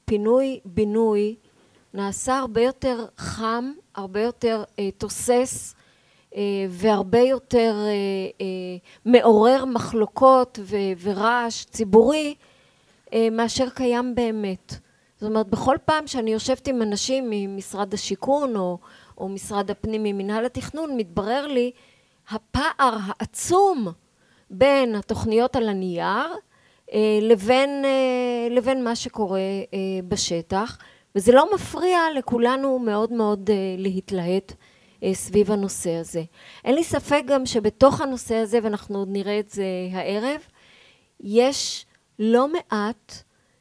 פינוי-בינוי נעשה הרבה יותר חם, הרבה יותר תוסס, והרבה יותר מעורר מחלוקות ורעש ציבורי מאשר קיים באמת. זאת אומרת, בכל פעם שאני יושבת עם אנשים ממשרד השיכון או משרד הפנים ממנהל התכנון, מתברר לי הפער העצום בין התוכניות על הנייר לבין מה שקורה בשטח, וזה לא מפריע לכולנו מאוד מאוד להתלהט סביב הנושא הזה. אין לי ספק גם שבתוך הנושא הזה, ואנחנו עוד נראה את זה הערב, יש לא מעט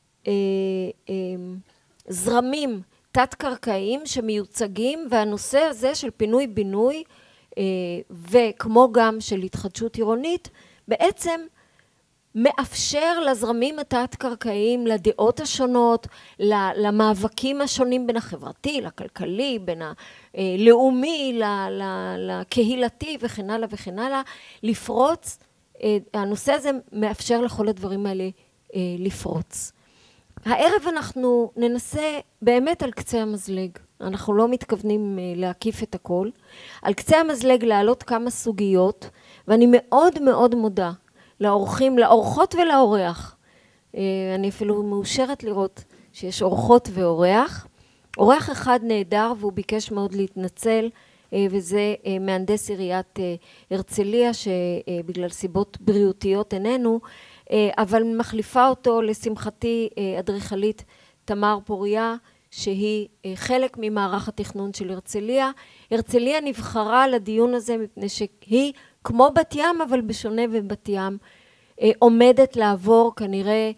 זרמים תת-קרקעיים שמיוצגים, והנושא הזה של פינוי-בינוי, וכמו גם של התחדשות עירונית, בעצם מאפשר לזרמים התת-קרקעיים, לדעות השונות, למאבקים השונים בין החברתי, לכלכלי, בין הלאומי, לקהילתי וכן הלאה וכן הלאה, לפרוץ. הנושא הזה מאפשר לכל הדברים האלה לפרוץ. הערב אנחנו ננסה באמת על קצה המזלג, אנחנו לא מתכוונים להקיף את הכל, על קצה המזלג להעלות כמה סוגיות, ואני מאוד מאוד מודה לאורחים, לאורחות ולאורח. אני אפילו מאושרת לראות שיש אורחות ואורח. אורח אחד נהדר והוא ביקש מאוד להתנצל, וזה מהנדס עיריית הרצליה שבגלל סיבות בריאותיות איננו, אבל מחליפה אותו לשמחתי אדריכלית תמר פוריה, שהיא חלק ממערך התכנון של הרצליה. הרצליה נבחרה לדיון הזה מפני שהיא כמו בת ים, אבל בשונה ובת ים עומדת לעבור כנראה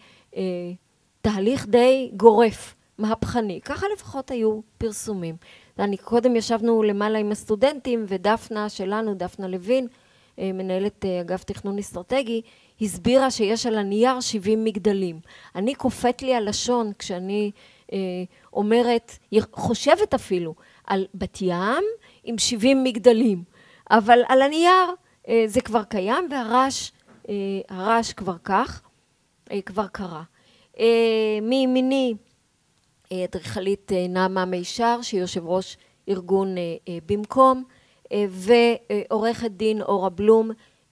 תהליך די גורף, מהפכני. ככה לפחות היו פרסומים. אני קודם ישבנו למעלה עם הסטודנטים, ודפנה שלנו, דפנה לוין, מנהלת אגף תכנון אסטרטגי, הסבירה שיש על הנייר 70 מגדלים. אני קופאת לי הלשון כשאני אומרת, חושבת אפילו על בת ים עם 70 מגדלים, אבל על הנייר זה כבר קיים, והרעש כבר קרה. מימיני אדריכלית נעמה מישר, שהיא יושב ראש ארגון במקום, ועורכת דין אורה בלום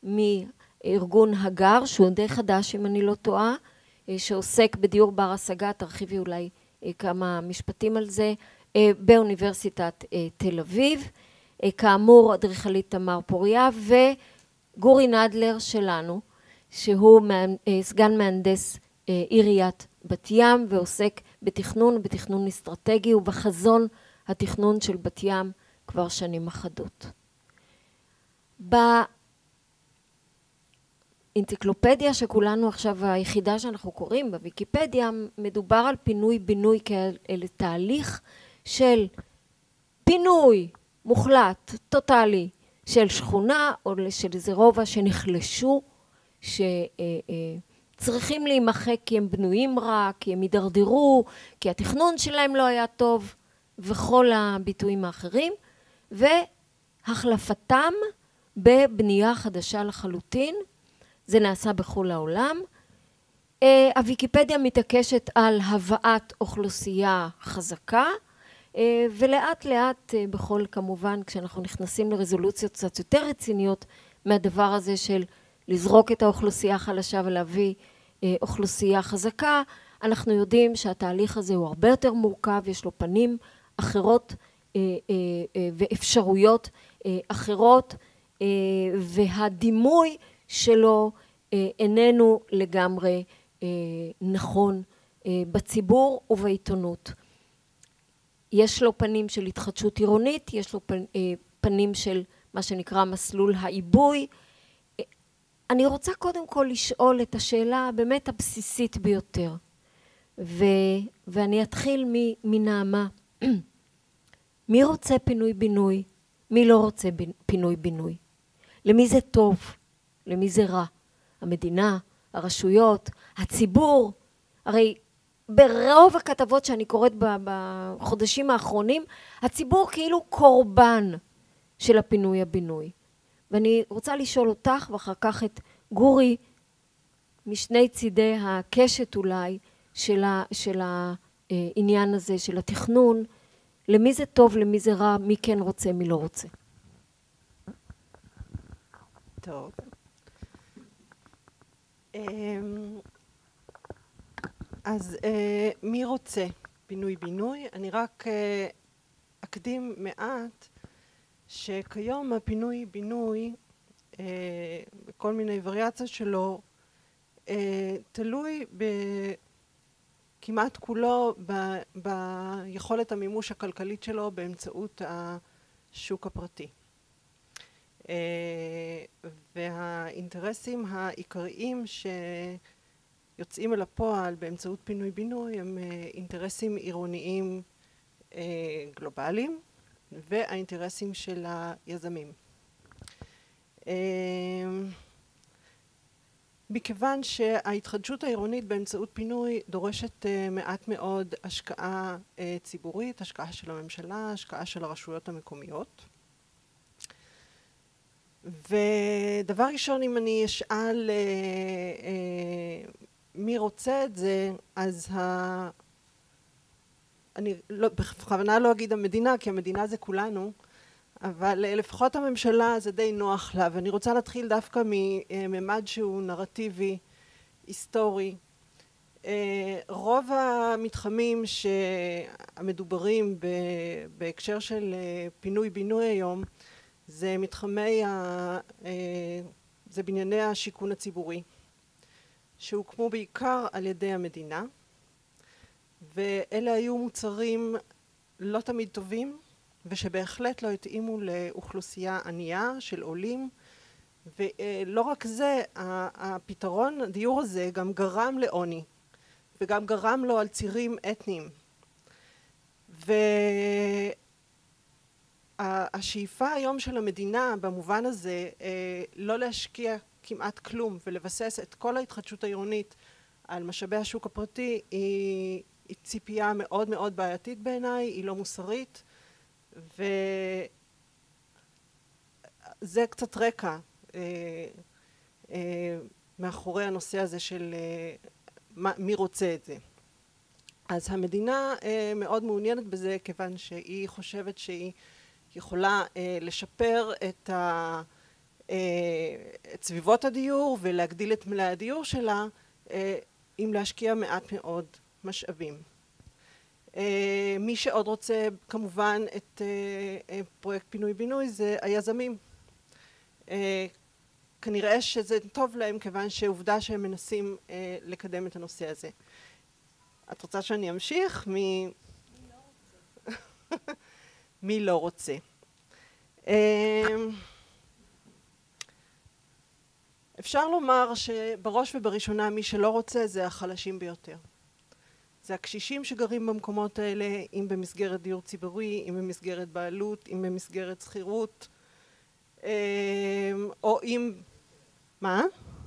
מארגון הגר, שהוא די חדש אם אני לא טועה, שעוסק בדיור בר השגה, תרחיבי אולי כמה משפטים על זה, באוניברסיטת תל אביב. כאמור אדריכלית תמר פוריה, וגורי נדלר שלנו, שהוא סגן מהנדס עיריית בת ים, ועוסק בתכנון אסטרטגי ובחזון התכנון של בת ים כבר שנים אחדות. באנציקלופדיה שכולנו עכשיו, היחידה שאנחנו קוראים בוויקיפדיה, מדובר על פינוי-בינוי כאל תהליך של פינוי מוחלט, טוטלי, של שכונה או של איזה רובע שנחלשו, שצריכים להימחק כי הם בנויים רע, כי הם הידרדרו, כי התכנון שלהם לא היה טוב, וכל הביטויים האחרים, והחלפתם בבנייה חדשה לחלוטין. זה נעשה בכל העולם. הוויקיפדיה מתעקשת על הבאת אוכלוסייה חזקה, ולאט לאט בכל, כמובן, כשאנחנו נכנסים לרזולוציות קצת יותר רציניות מהדבר הזה של לזרוק את האוכלוסייה החלשה ולהביא אוכלוסייה חזקה, אנחנו יודעים שהתהליך הזה הוא הרבה יותר מורכב, יש לו פנים אחרות ואפשרויות אחרות, והדימוי שלו איננו לגמרי נכון בציבור ובעיתונות. יש לו פנים של התחדשות עירונית, יש לו פנים של מה שנקרא מסלול העיבוי. אני רוצה קודם כל לשאול את השאלה באמת הבסיסית ביותר, ואני אתחיל מנעמה. מי רוצה פינוי-בינוי? מי לא רוצה פינוי-בינוי? למי זה טוב? למי זה רע? המדינה, הרשויות, הציבור? הרי ברוב הכתבות שאני קוראת בחודשים האחרונים, הציבור כאילו קורבן של הפינוי-הבינוי. ואני רוצה לשאול אותך ואחר כך את גורי, משני צידי הקשת אולי, של העניין הזה של התכנון, למי זה טוב, למי זה רע, מי כן רוצה, מי לא רוצה. טוב. אז מי רוצה פינוי-בינוי? אני רק אקדים מעט שכיום הפינוי-בינוי בכל מיני וריאציות שלו תלוי כמעט כולו ביכולת המימוש הכלכלית שלו באמצעות השוק הפרטי. והאינטרסים העיקריים שיוצאים אל הפועל באמצעות פינוי-בינוי הם אינטרסים עירוניים גלובליים והאינטרסים של היזמים. מכיוון שההתחדשות העירונית באמצעות פינוי דורשת מעט מאוד השקעה ציבורית, השקעה של הממשלה, השקעה של הרשויות המקומיות. ודבר ראשון, אם אני אשאל מי רוצה את זה, אז אני בכוונה לא אגיד המדינה, כי המדינה זה כולנו, אבל לפחות הממשלה זה די נוח לה, ואני רוצה להתחיל דווקא מממד שהוא נרטיבי, היסטורי. רוב המתחמים שהמדוברים בהקשר של פינוי-בינוי היום, זה זה בנייני השיכון הציבורי, שהוקמו בעיקר על ידי המדינה, ואלה היו מוצרים לא תמיד טובים, ושבהחלט לא התאימו לאוכלוסייה ענייה של עולים, ולא רק זה, הפתרון, הדיור הזה גם גרם לעוני, וגם גרם לו על צירים אתניים. והשאיפה היום של המדינה במובן הזה, לא להשקיע כמעט כלום, ולבסס את כל ההתחדשות העירונית על משאבי השוק הפרטי, היא ציפייה מאוד מאוד בעייתית בעיניי, היא לא מוסרית, וזה קצת רקע מאחורי הנושא הזה של מי רוצה את זה. אז המדינה מאוד מעוניינת בזה, כיוון שהיא חושבת שהיא יכולה לשפר את סביבות הדיור ולהגדיל את מלאי הדיור שלה, אם להשקיע מעט מאוד משאבים. מי שעוד רוצה כמובן את פרויקט פינוי-בינוי זה היזמים. כנראה שזה טוב להם, כיוון שעובדה שהם מנסים לקדם את הנושא הזה. את רוצה שאני אמשיך? מי לא רוצה? אפשר לומר שבראש ובראשונה מי שלא רוצה זה החלשים ביותר. זה הקשישים שגרים במקומות האלה, אם במסגרת דיור ציבורי, אם במסגרת בעלות, אם במסגרת שכירות, או אם... מה?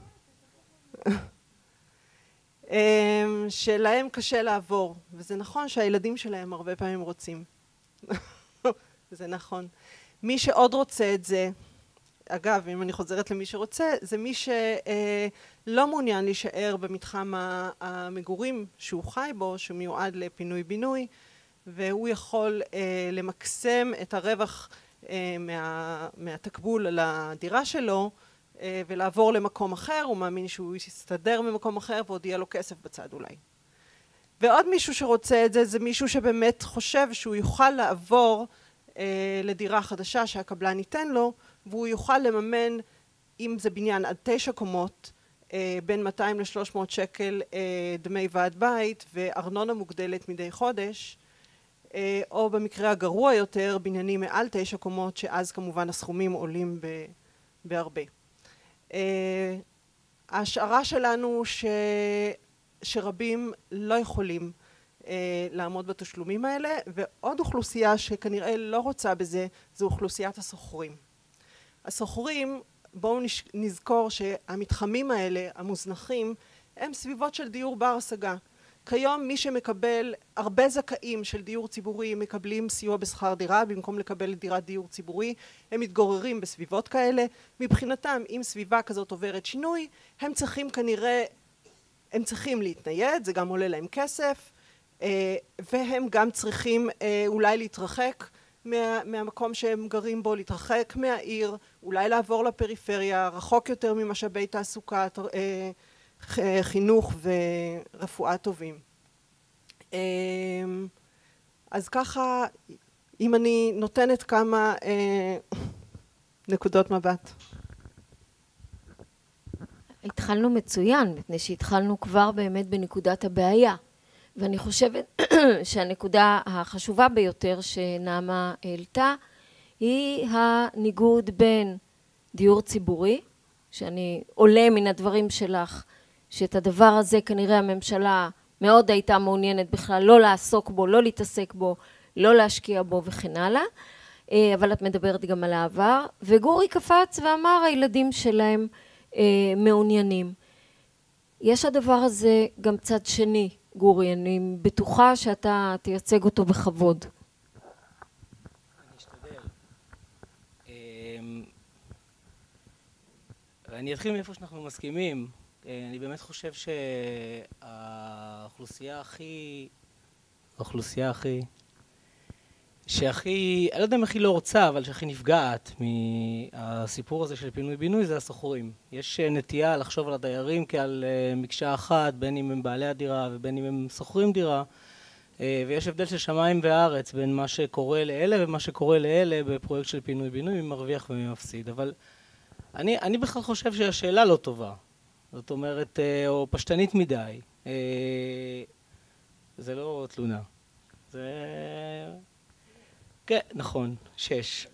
שלהם קשה לעבור, וזה נכון שהילדים שלהם הרבה פעמים רוצים. זה נכון. מי שעוד רוצה את זה, אגב, אם אני חוזרת למי שרוצה, זה מי שלא מעוניין להישאר במתחם המגורים שהוא חי בו, שמיועד לפינוי-בינוי, והוא יכול למקסם את הרווח מהתקבול על הדירה שלו, ולעבור למקום אחר. הוא מאמין שהוא יסתדר ממקום אחר ועוד יהיה לו כסף בצד אולי. ועוד מישהו שרוצה את זה, זה מישהו שבאמת חושב שהוא יוכל לעבור לדירה חדשה שהקבלן ייתן לו, והוא יוכל לממן, אם זה בניין עד 9 קומות, בין 200 ל-300 שקל דמי ועד בית וארנונה מוגדלת מדי חודש, או במקרה הגרוע יותר, בניינים מעל 9 קומות, שאז כמובן הסכומים עולים בהרבה. ההשערה שלנו שרבים לא יכולים לעמוד בתשלומים האלה, ועוד אוכלוסייה שכנראה לא רוצה בזה, זו אוכלוסיית השוכרים. השוכרים, בואו נזכור שהמתחמים האלה, המוזנחים, הם סביבות של דיור בר השגה. כיום מי שמקבל, הרבה זכאים של דיור ציבורי מקבלים סיוע בשכר דירה, במקום לקבל דירת דיור ציבורי, הם מתגוררים בסביבות כאלה. מבחינתם, אם סביבה כזאת עוברת שינוי, הם צריכים כנראה, הם צריכים להתנייד, זה גם עולה להם כסף, והם גם צריכים אולי להתרחק מהמקום שהם גרים בו, להתרחק מהעיר, אולי לעבור לפריפריה, רחוק יותר ממשאבי תעסוקה, חינוך ורפואה טובים. אז ככה, אם אני נותנת כמה נקודות מבט. התחלנו מצוין, מפני שהתחלנו כבר באמת בנקודת הבעיה. ואני חושבת שהנקודה החשובה ביותר שנעמה העלתה, היא הניגוד בין דיור ציבורי, שאני עולה מן הדברים שלך, שאת הדבר הזה כנראה הממשלה מאוד הייתה מעוניינת בכלל לא לעסוק בו, לא להתעסק בו, לא להשקיע בו וכן הלאה, אבל את מדברת גם על העבר, וגורי קפץ ואמר הילדים שלהם מעוניינים. יש הדבר הזה גם צד שני, גורי, אני בטוחה שאתה תייצג אותו בכבוד. אני אשתדל. אני אתחיל מאיפה שאנחנו מסכימים. אני באמת חושב שהאוכלוסייה שהכי, אני לא יודע אם הכי לא רוצה, אבל שהכי נפגעת מהסיפור הזה של פינוי-בינוי זה השוכרים. יש נטייה לחשוב על הדיירים כעל מקשה אחת, בין אם הם בעלי הדירה ובין אם הם שוכרים דירה, ויש הבדל של שמיים וארץ בין מה שקורה לאלה ומה שקורה לאלה בפרויקט של פינוי-בינוי, מי מרוויח ומי מפסיד. אבל אני בכלל חושב שהשאלה לא טובה. זאת אומרת, או פשטנית מדי. זה לא תלונה. זה... כן, נכון, 6.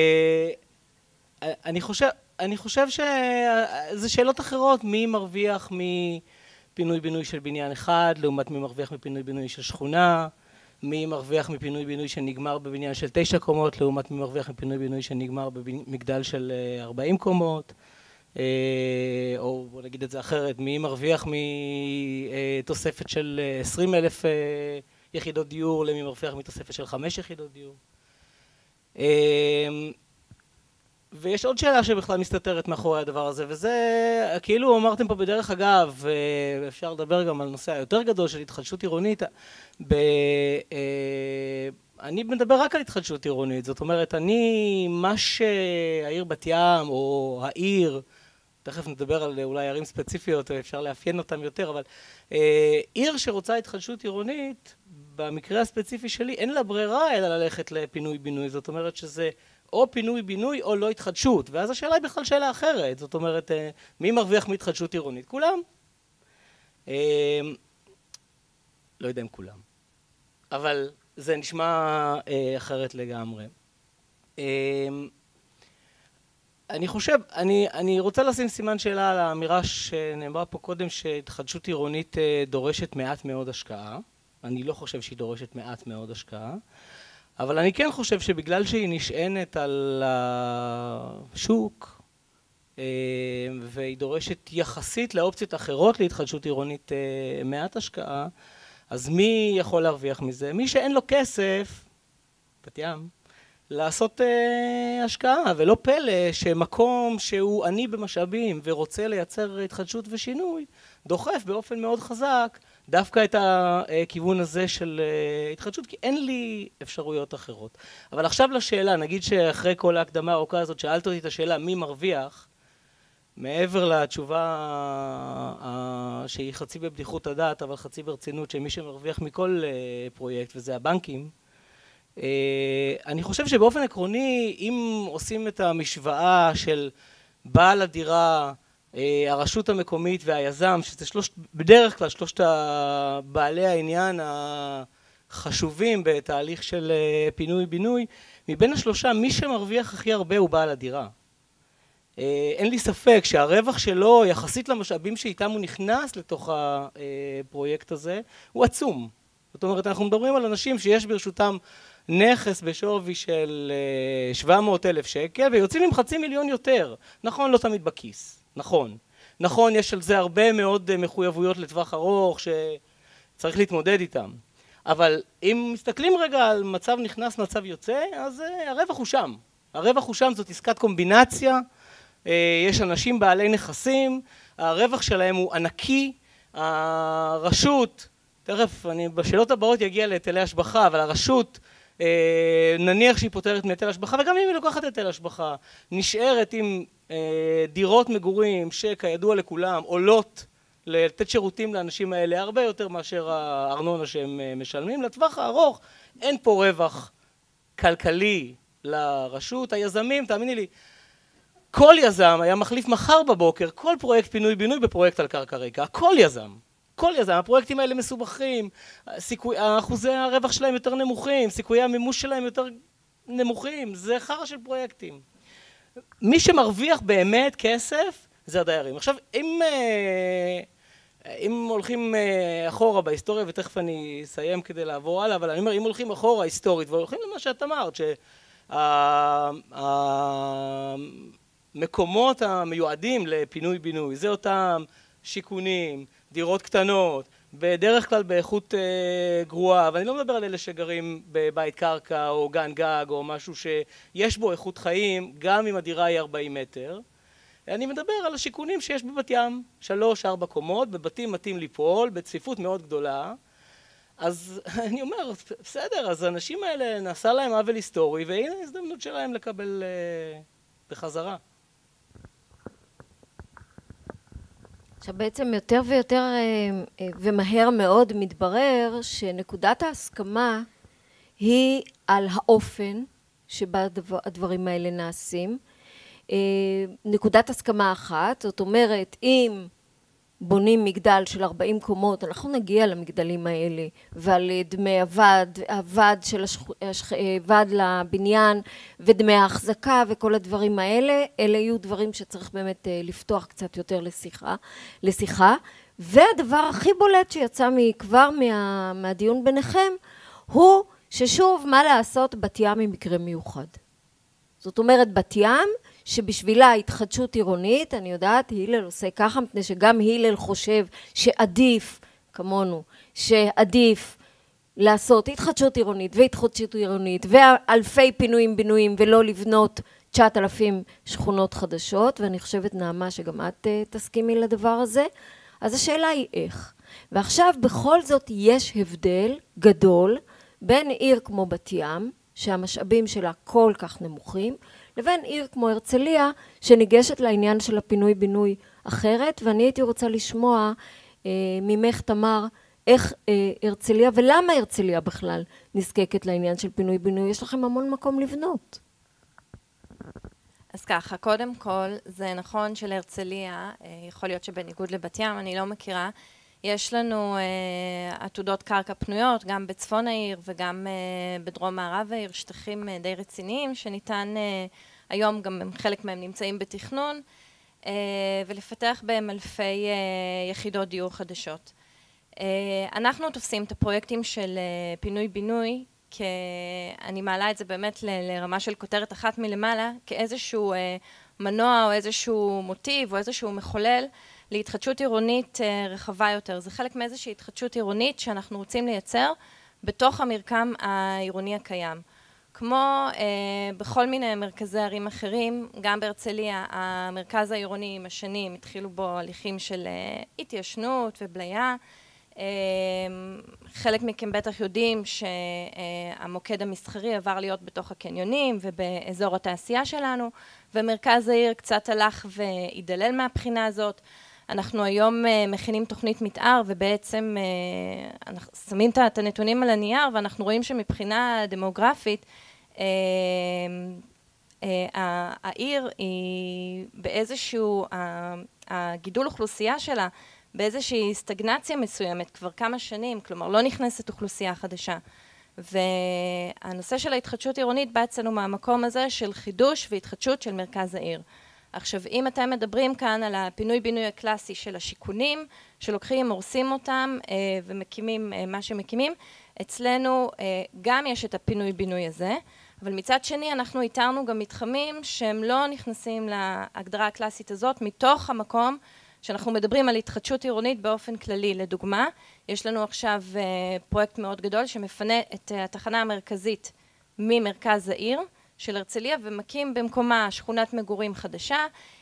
אני חושב שזה שאלות אחרות, מי מרוויח מפינוי-בינוי של בניין אחד, לעומת מי מרוויח מפינוי-בינוי של שכונה, מי מרוויח מפינוי-בינוי שנגמר בבניין של 9 קומות, לעומת מי מרוויח מפינוי-בינוי שנגמר במגדל של 40 קומות, או בוא נגיד את זה אחרת, מי מרוויח מתוספת של 20,000 יחידות דיור, למי מרוויח מתוספת של 5 יחידות דיור. ויש עוד שאלה שבכלל מסתתרת מאחורי הדבר הזה, וזה כאילו אמרתם פה בדרך אגב, ואפשר לדבר גם על נושא היותר גדול של התחדשות עירונית. אני מדבר רק על התחדשות עירונית, זאת אומרת, מה שהעיר בת ים או העיר, תכף נדבר על אולי ערים ספציפיות, אפשר לאפיין אותם יותר, אבל עיר שרוצה התחדשות עירונית, במקרה הספציפי שלי אין לה ברירה אלא ללכת לפינוי-בינוי, זאת אומרת שזה או פינוי-בינוי או לא התחדשות, ואז השאלה היא בכלל שאלה אחרת, זאת אומרת, מי מרוויח מהתחדשות עירונית? כולם. לא יודע אם כולם, אבל זה נשמע אחרת לגמרי. אני רוצה לשים סימן שאלה על האמירה שנאמרה פה קודם, שהתחדשות עירונית דורשת מעט מאוד השקעה. אני לא חושב שהיא דורשת מעט מאוד השקעה, אבל אני כן חושב שבגלל שהיא נשענת על השוק, והיא דורשת יחסית לאופציות אחרות להתחדשות עירונית מעט השקעה, אז מי יכול להרוויח מזה? מי שאין לו כסף, בת ים, לעשות השקעה, ולא פלא שמקום שהוא עני במשאבים ורוצה לייצר התחדשות ושינוי, דוחף באופן מאוד חזק דווקא את הכיוון הזה של התחדשות, כי אין לי אפשרויות אחרות. אבל עכשיו לשאלה, נגיד שאחרי כל ההקדמה הארוכה הזאת שאלת אותי את השאלה מי מרוויח, מעבר לתשובה שהיא חצי בבדיחות הדעת, אבל חצי ברצינות, שמי שמרוויח מכל פרויקט, וזה הבנקים, אני חושב שבאופן עקרוני, אם עושים את המשוואה של בעל הדירה, הרשות המקומית והיזם, שזה בדרך כלל שלושת בעלי העניין החשובים בתהליך של פינוי-בינוי, מבין השלושה, מי שמרוויח הכי הרבה הוא בעל הדירה. אין לי ספק שהרווח שלו, יחסית למשאבים שאיתם הוא נכנס לתוך הפרויקט הזה, הוא עצום. זאת אומרת, אנחנו מדברים על אנשים שיש ברשותם נכס בשווי של 700,000 שקל, ויוצאים עם 500,000 יותר. נכון, לא תמיד בכיס. נכון, יש על זה הרבה מאוד מחויבויות לטווח ארוך שצריך להתמודד איתם. אבל אם מסתכלים רגע על מצב נכנס, מצב יוצא, אז הרווח הוא שם. הרווח הוא שם, זאת עסקת קומבינציה. יש אנשים בעלי נכסים, הרווח שלהם הוא ענקי. הרשות, תכף, אני בשאלות הבאות יגיע להיטלי השבחה, אבל הרשות, נניח שהיא פותרת מהיטל השבחה, וגם אם היא לוקחת היטל השבחה, נשארת עם דירות מגורים שכידוע לכולם עולות לתת שירותים לאנשים האלה הרבה יותר מאשר הארנונה שהם משלמים. לטווח הארוך אין פה רווח כלכלי לרשות. היזמים, תאמיני לי, כל יזם היה מחליף מחר בבוקר כל פרויקט פינוי-בינוי בפרויקט על קרקע ריקה. כל יזם. כל יזם. הפרויקטים האלה מסובכים, אחוזי הרווח שלהם יותר נמוכים, סיכויי המימוש שלהם יותר נמוכים. זה חרא של פרויקטים. מי שמרוויח באמת כסף זה הדיירים. עכשיו, אם הולכים אחורה בהיסטוריה, ותכף אני אסיים כדי לעבור הלאה, אבל אני אומר, אם הולכים אחורה היסטורית, והולכים למה שאת אמרת, שהמקומות המיועדים לפינוי-בינוי, זה אותם שיכונים, דירות קטנות, בדרך כלל באיכות גרועה, ואני לא מדבר על אלה שגרים בבית קרקע או גן גג או משהו שיש בו איכות חיים, גם אם הדירה היא 40 מטר. אני מדבר על השיכונים שיש בבת ים, 3-4 קומות, בבתים מתאים ליפול, בצפיפות מאוד גדולה. אז אני אומר, בסדר, אז האנשים האלה נעשה להם עוול היסטורי, והנה ההזדמנות שלהם לקבל בחזרה. עכשיו בעצם יותר ויותר ומהר מאוד מתברר שנקודת ההסכמה היא על האופן שבה הדברים האלה נעשים. נקודת הסכמה אחת, זאת אומרת, אם בונים מגדל של 40 קומות, אנחנו נגיע למגדלים האלה, ועל דמי ועד לבניין ודמי ההחזקה וכל הדברים האלה, אלה יהיו דברים שצריך באמת לפתוח קצת יותר לשיחה. והדבר הכי בולט שיצא כבר מהדיון ביניכם, הוא ששוב, מה לעשות, בת ים היא מקרה מיוחד. זאת אומרת, בת ים, שבשבילה התחדשות עירונית, אני יודעת, הילל עושה ככה, מפני שגם הילל חושב שעדיף, כמונו, שעדיף לעשות התחדשות עירונית והתחדשות עירונית ואלפי פינויים בינויים ולא לבנות 9,000 שכונות חדשות, ואני חושבת נעמה שגם את תסכימי לדבר הזה. אז השאלה היא איך. ועכשיו בכל זאת יש הבדל גדול בין עיר כמו בת ים, שהמשאבים שלה כל כך נמוכים, לבין עיר כמו הרצליה, שניגשת לעניין של הפינוי-בינוי אחרת, ואני הייתי רוצה לשמוע ממך, תמר, איך הרצליה, ולמה הרצליה בכלל נזקקת לעניין של פינוי-בינוי? יש לכם המון מקום לבנות. אז ככה, קודם כל, זה נכון שלהרצליה, יכול להיות שבניגוד לבת ים, אני לא מכירה, יש לנו עתודות קרקע פנויות, גם בצפון העיר וגם בדרום מערב העיר, שטחים די רציניים, שניתן היום, גם חלק מהם נמצאים בתכנון, ולפתח בהם אלפי יחידות דיור חדשות. אנחנו תופסים את הפרויקטים של פינוי-בינוי, אני מעלה את זה באמת לרמה של כותרת אחת מלמעלה, כאיזשהו מנוע או איזשהו מוטיב או איזשהו מחולל, להתחדשות עירונית רחבה יותר. זה חלק מאיזושהי התחדשות עירונית שאנחנו רוצים לייצר בתוך המרקם העירוני הקיים. כמו בכל מיני מרכזי ערים אחרים, גם בהרצליה, המרכז העירוני עם השנים התחילו בו הליכים של התיישנות ובליה. חלק מכם בטח יודעים שהמוקד המסחרי עבר להיות בתוך הקניונים ובאזור התעשייה שלנו, ומרכז העיר קצת הלך והידלל מהבחינה הזאת. אנחנו היום מכינים תוכנית מתאר, ובעצם אנחנו שמים את הנתונים על הנייר, ואנחנו רואים שמבחינה דמוגרפית, העיר היא באיזשהו, הגידול אוכלוסייה שלה, באיזושהי סטגנציה מסוימת כבר כמה שנים, כלומר לא נכנסת אוכלוסייה חדשה. והנושא של ההתחדשות עירונית בא אצלנו מהמקום הזה של חידוש והתחדשות של מרכז העיר. עכשיו, אם אתם מדברים כאן על הפינוי-בינוי הקלאסי של השיכונים, שלוקחים, הורסים אותם ומקימים מה שמקימים, אצלנו גם יש את הפינוי-בינוי הזה, אבל מצד שני אנחנו איתרנו גם מתחמים שהם לא נכנסים להגדרה הקלאסית הזאת, מתוך המקום שאנחנו מדברים על התחדשות עירונית באופן כללי. לדוגמה, יש לנו עכשיו פרויקט מאוד גדול שמפנה את התחנה המרכזית ממרכז העיר, של הרצליה, ומקים במקומה שכונת מגורים חדשה,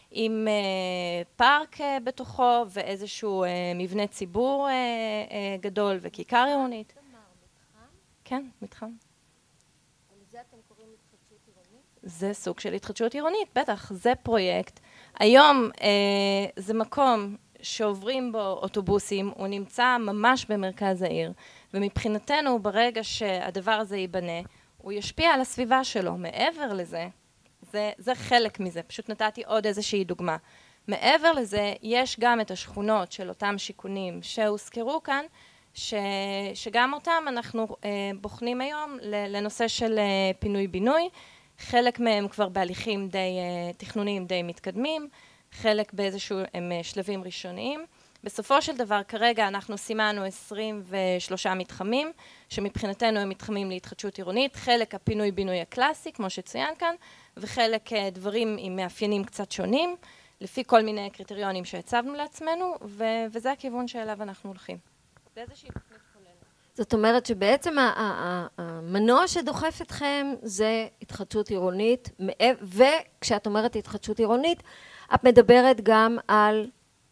עם פארק בתוכו ואיזשהו מבנה ציבור גדול וכיכר עירונית. כן, מתחם. ולזה אתם קוראים התחדשות עירונית? זה סוג של התחדשות עירונית, בטח, זה פרויקט. היום זה מקום שעוברים בו אוטובוסים, הוא נמצא ממש במרכז העיר, ומבחינתנו ברגע שהדבר הזה ייבנה, הוא ישפיע על הסביבה שלו. מעבר לזה, זה חלק מזה, פשוט נתתי עוד איזושהי דוגמה. מעבר לזה, יש גם את השכונות של אותם שיכונים שהוזכרו כאן, שגם אותם אנחנו בוחנים היום לנושא של פינוי-בינוי. חלק מהם כבר בהליכים תכנוניים די מתקדמים, חלק באיזשהו הם שלבים ראשוניים. בסופו של דבר, כרגע אנחנו סימנו 23 מתחמים, שמבחינתנו הם מתחמים להתחדשות עירונית, חלק הפינוי-בינוי הקלאסי, כמו שצוין כאן, וחלק דברים עם מאפיינים קצת שונים, לפי כל מיני קריטריונים שהצבנו לעצמנו, וזה הכיוון שאליו אנחנו הולכים. זה איזושהי תוכנית כוללת. זאת אומרת שבעצם המנוע שדוחף אתכם זה התחדשות עירונית, וכשאת אומרת התחדשות עירונית, את מדברת גם על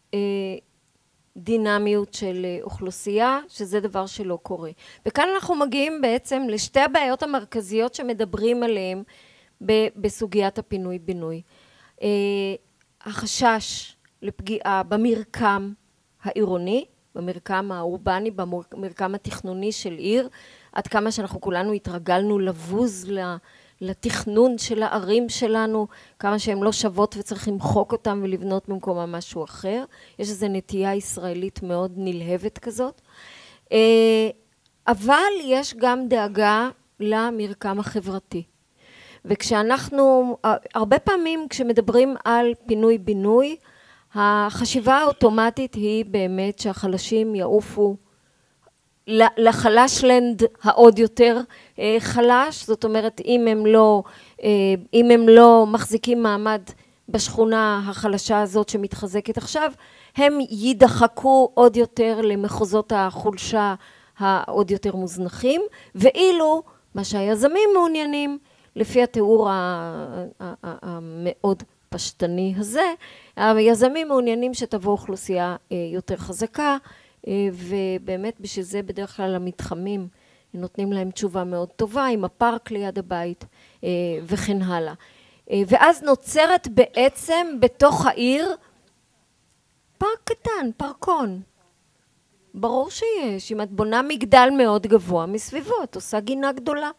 דינמיות של אוכלוסייה, שזה דבר שלא קורה. וכאן אנחנו מגיעים בעצם לשתי הבעיות המרכזיות שמדברים עליהן בסוגיית הפינוי-בינוי. החשש לפגיעה במרקם העירוני, במרקם האורבני, במרקם התכנוני של עיר, עד כמה שאנחנו כולנו התרגלנו לבוז לתכנון של הערים שלנו, כמה שהן לא שוות וצריך למחוק אותם ולבנות במקומם משהו אחר. יש איזו נטייה ישראלית מאוד נלהבת כזאת. אבל יש גם דאגה למרקם החברתי. וכשאנחנו, הרבה פעמים כשמדברים על פינוי-בינוי, החשיבה האוטומטית היא באמת שהחלשים יעופו לחלשלנד העוד יותר חלש. זאת אומרת, אם הם לא מחזיקים מעמד בשכונה החלשה הזאת שמתחזקת עכשיו, הם יידחקו עוד יותר למחוזות החולשה העוד יותר מוזנחים, ואילו מה שהיזמים מעוניינים, לפי התיאור המאוד פשטני הזה, היזמים מעוניינים שתבוא אוכלוסייה יותר חזקה, ובאמת בשביל זה בדרך כלל המתחמים נותנים להם תשובה מאוד טובה, עם הפארק ליד הבית וכן הלאה. ואז נוצרת בעצם בתוך העיר פארק קטן, פארקון. ברור שיש, אם את בונה מגדל מאוד גבוה מסביבות, עושה גינה גדולה.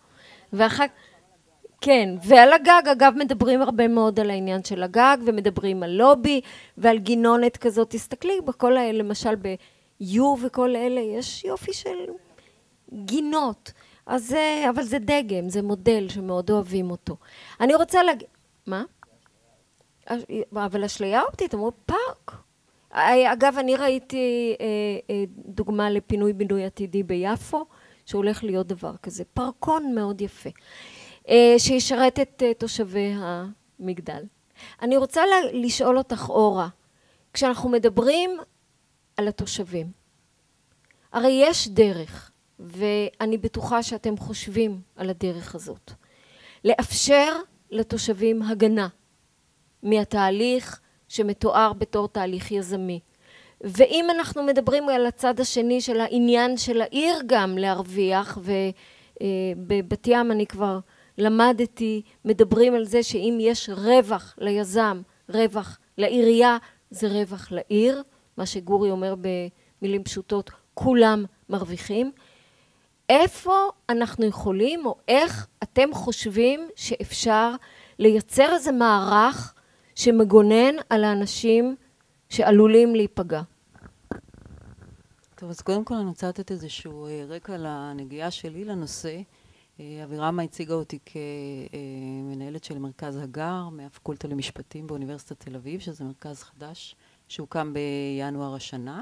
כן, ועל הגג, אגב, מדברים הרבה מאוד על העניין של הגג, ומדברים על לובי ועל גינונת כזאת. תסתכלי בכל האלה, למשל ביו וכל אלה, יש יופי של גינות. אבל זה דגם, זה מודל שמאוד אוהבים אותו. אני רוצה להגיד... מה? אבל אשליה אופטית, אמרו פארק. אגב, אני ראיתי דוגמה לפינוי-בינוי עתידי ביפו, שהולך להיות דבר כזה. פארקון מאוד יפה. שישרת את תושבי המגדל. אני רוצה לשאול אותך, אורה, כשאנחנו מדברים על התושבים, הרי יש דרך, ואני בטוחה שאתם חושבים על הדרך הזאת, לאפשר לתושבים הגנה מהתהליך שמתואר בתור תהליך יזמי. ואם אנחנו מדברים על הצד השני של העניין של העיר גם להרוויח, ובבת ים אני כבר למדתי, מדברים על זה שאם יש רווח ליזם, רווח לעירייה, זה רווח לעיר, מה שגורי אומר במילים פשוטות, כולם מרוויחים. איפה אנחנו יכולים, או איך אתם חושבים שאפשר לייצר איזה מערך שמגונן על האנשים שעלולים להיפגע? טוב, אז קודם כל אני רוצה לתת איזשהו רקע לנגיעה שלי לנושא. אבירמה הציגה אותי כמנהלת של מרכז הגר מהפקולטה למשפטים באוניברסיטת תל אביב, שזה מרכז חדש שהוקם בינואר השנה.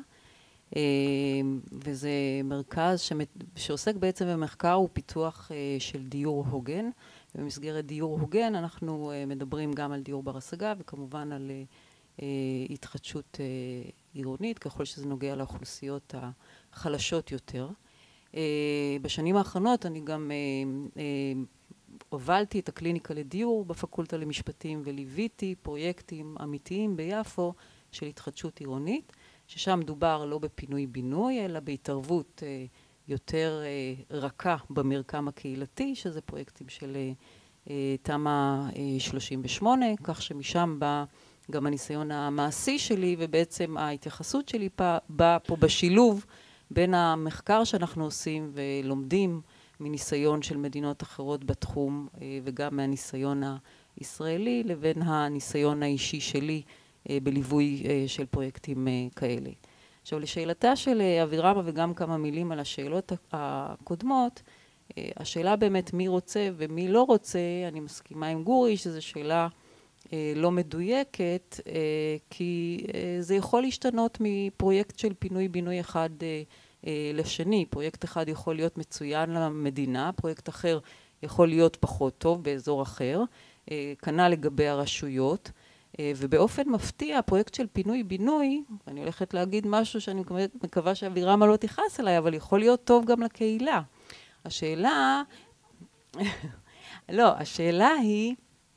וזה מרכז שעוסק בעצם במחקר ופיתוח של דיור הוגן. במסגרת דיור הוגן אנחנו מדברים גם על דיור בר השגה וכמובן על התחדשות עירונית, ככל שזה נוגע לאוכלוסיות החלשות יותר. בשנים האחרונות אני גם הובלתי את הקליניקה לדיור בפקולטה למשפטים וליוויתי פרויקטים אמיתיים ביפו של התחדשות עירונית, ששם דובר לא בפינוי בינוי אלא בהתערבות יותר רכה במרקם הקהילתי, שזה פרויקטים של תמ"א 38, כך שמשם בא גם הניסיון המעשי שלי, ובעצם ההתייחסות שלי באה פה בשילוב בין המחקר שאנחנו עושים ולומדים מניסיון של מדינות אחרות בתחום, וגם מהניסיון הישראלי, לבין הניסיון האישי שלי בליווי של פרויקטים כאלה. עכשיו, לשאלתה של אבירמה וגם כמה מילים על השאלות הקודמות, השאלה באמת מי רוצה ומי לא רוצה, אני מסכימה עם גורי שזו שאלה לא מדויקת, כי זה יכול להשתנות מפרויקט של פינוי-בינוי אחד לשני. פרויקט אחד יכול להיות מצוין למדינה, פרויקט אחר יכול להיות פחות טוב באזור אחר, כנ"ל לגבי הרשויות, ובאופן מפתיע הפרויקט של פינוי-בינוי, אני הולכת להגיד משהו שאני מקווה שאבירמה לא תכעס עליי, אבל יכול להיות טוב גם לקהילה. השאלה, לא, השאלה היא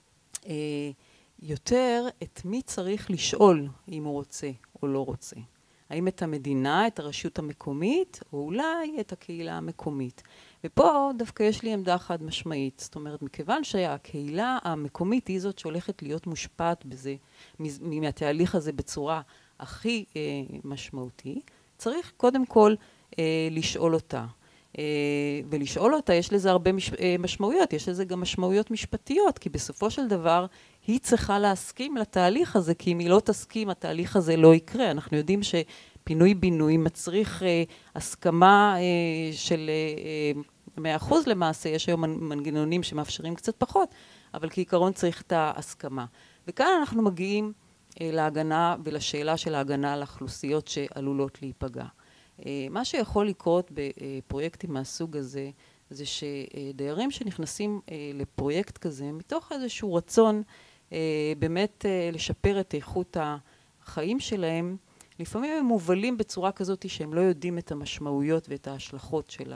יותר את מי צריך לשאול אם הוא רוצה או לא רוצה. האם את המדינה, את הרשות המקומית, או אולי את הקהילה המקומית. ופה דווקא יש לי עמדה חד משמעית. זאת אומרת, מכיוון שהקהילה המקומית היא זאת שהולכת להיות מושפעת בזה, מהתהליך הזה בצורה הכי משמעותי, צריך קודם כל לשאול אותה. ולשאול אותה, יש לזה הרבה משמעויות, יש לזה גם משמעויות משפטיות, כי בסופו של דבר היא צריכה להסכים לתהליך הזה, כי אם היא לא תסכים, התהליך הזה לא יקרה. אנחנו יודעים שפינוי-בינוי מצריך הסכמה של 100% למעשה, יש היום מנגנונים שמאפשרים קצת פחות, אבל כעיקרון צריך את ההסכמה. וכאן אנחנו מגיעים להגנה ולשאלה של ההגנה על האוכלוסיות שעלולות להיפגע. מה שיכול לקרות בפרויקטים מהסוג הזה, זה שדיירים שנכנסים לפרויקט כזה, מתוך איזשהו רצון באמת לשפר את איכות החיים שלהם, לפעמים הם מובלים בצורה כזאת שהם לא יודעים את המשמעויות ואת ההשלכות של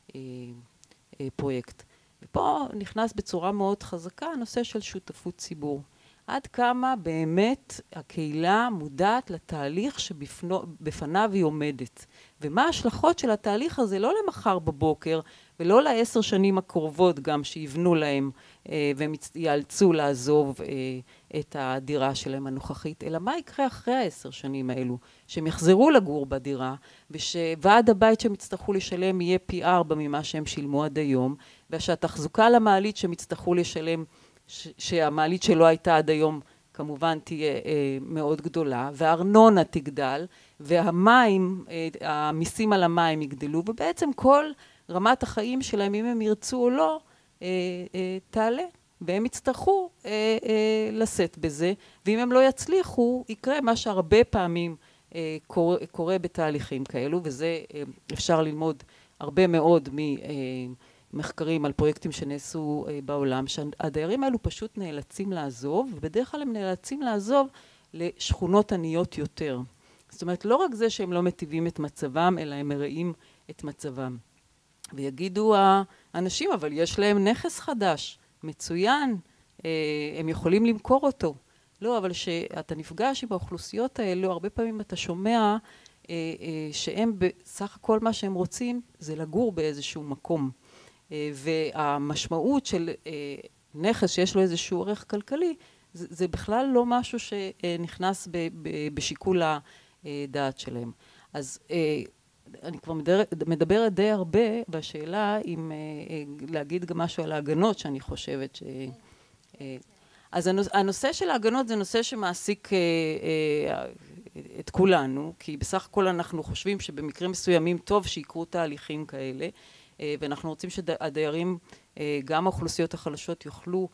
הפרויקט. ופה נכנס בצורה מאוד חזקה הנושא של שותפות ציבור. עד כמה באמת הקהילה מודעת לתהליך שבפניו היא עומדת. ומה ההשלכות של התהליך הזה לא למחר בבוקר, ולא ל10 שנים הקרובות גם שיבנו להם והם יאלצו לעזוב את הדירה שלהם הנוכחית, אלא מה יקרה אחרי 10 שנים האלו, שהם יחזרו לגור בדירה, ושוועד הבית שהם יצטרכו לשלם יהיה פי 4 ממה שהם שילמו עד היום, ושהתחזוקה למעלית שהם יצטרכו לשלם, שהמעלית שלא הייתה עד היום כמובן תהיה מאוד גדולה, והארנונה תגדל, והמים, המיסים על המים יגדלו, ובעצם כל רמת החיים שלהם, אם הם ירצו או לא, תעלה, והם יצטרכו לשאת בזה, ואם הם לא יצליחו, יקרה מה שהרבה פעמים קורה בתהליכים כאלו, וזה אפשר ללמוד הרבה מאוד מחקרים על פרויקטים שנעשו בעולם, שהדיירים האלו פשוט נאלצים לעזוב, ובדרך כלל הם נאלצים לעזוב לשכונות עניות יותר. זאת אומרת, לא רק זה שהם לא מטיבים את מצבם, אלא הם מראים את מצבם. ויגידו האנשים, אבל יש להם נכס חדש, מצוין, הם יכולים למכור אותו. לא, אבל שאתה נפגש עם האוכלוסיות האלו, הרבה פעמים אתה שומע שהם בסך הכל מה שהם רוצים, זה לגור באיזשהו מקום. והמשמעות של נכס שיש לו איזשהו ערך כלכלי, זה בכלל לא משהו שנכנס בשיקול הדעת שלהם. אז אני כבר מדברת די הרבה בשאלה אם להגיד גם משהו על ההגנות שאני חושבת ש... אז הנושא של ההגנות זה נושא שמעסיק את כולנו, כי בסך הכל אנחנו חושבים שבמקרים מסוימים טוב שיקרו תהליכים כאלה, ואנחנו רוצים שהדיירים, גם האוכלוסיות החלשות, יוכלו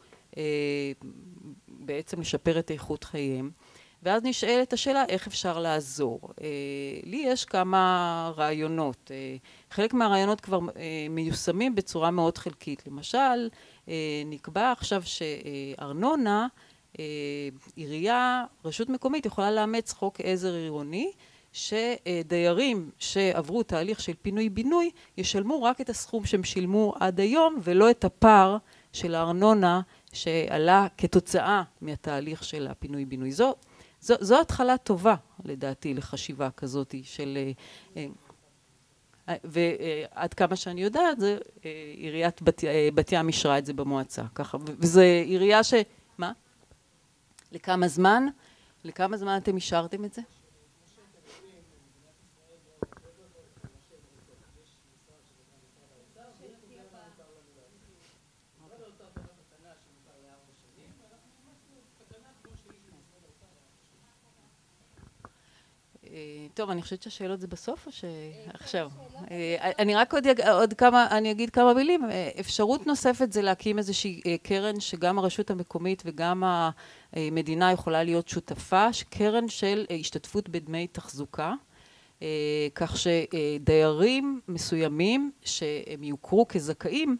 בעצם לשפר את איכות חייהם. ואז נשאלת השאלה איך אפשר לעזור. לי יש כמה רעיונות. חלק מהרעיונות כבר מיושמים בצורה מאוד חלקית. למשל, נקבע עכשיו שארנונה, עירייה, רשות מקומית יכולה לאמץ חוק עזר עירוני, שדיירים שעברו תהליך של פינוי-בינוי ישלמו רק את הסכום שהם שילמו עד היום, ולא את הפער של הארנונה שעלה כתוצאה מהתהליך של הפינוי-בינוי. זו התחלה טובה, לדעתי, לחשיבה כזאת של... ועד כמה שאני יודעת, עיריית בת ים אישרה את זה במועצה, ככה, וזו עירייה ש... מה? לכמה זמן? לכמה זמן אתם אישרתם את זה? טוב, אני חושבת שהשאלות זה בסוף או שעכשיו? אני רק עוד כמה, אני אגיד כמה מילים. אפשרות נוספת זה להקים איזושהי קרן שגם הרשות המקומית וגם המדינה יכולה להיות שותפה, קרן של השתתפות בדמי תחזוקה, כך שדיירים מסוימים שהם יוכרו כזכאים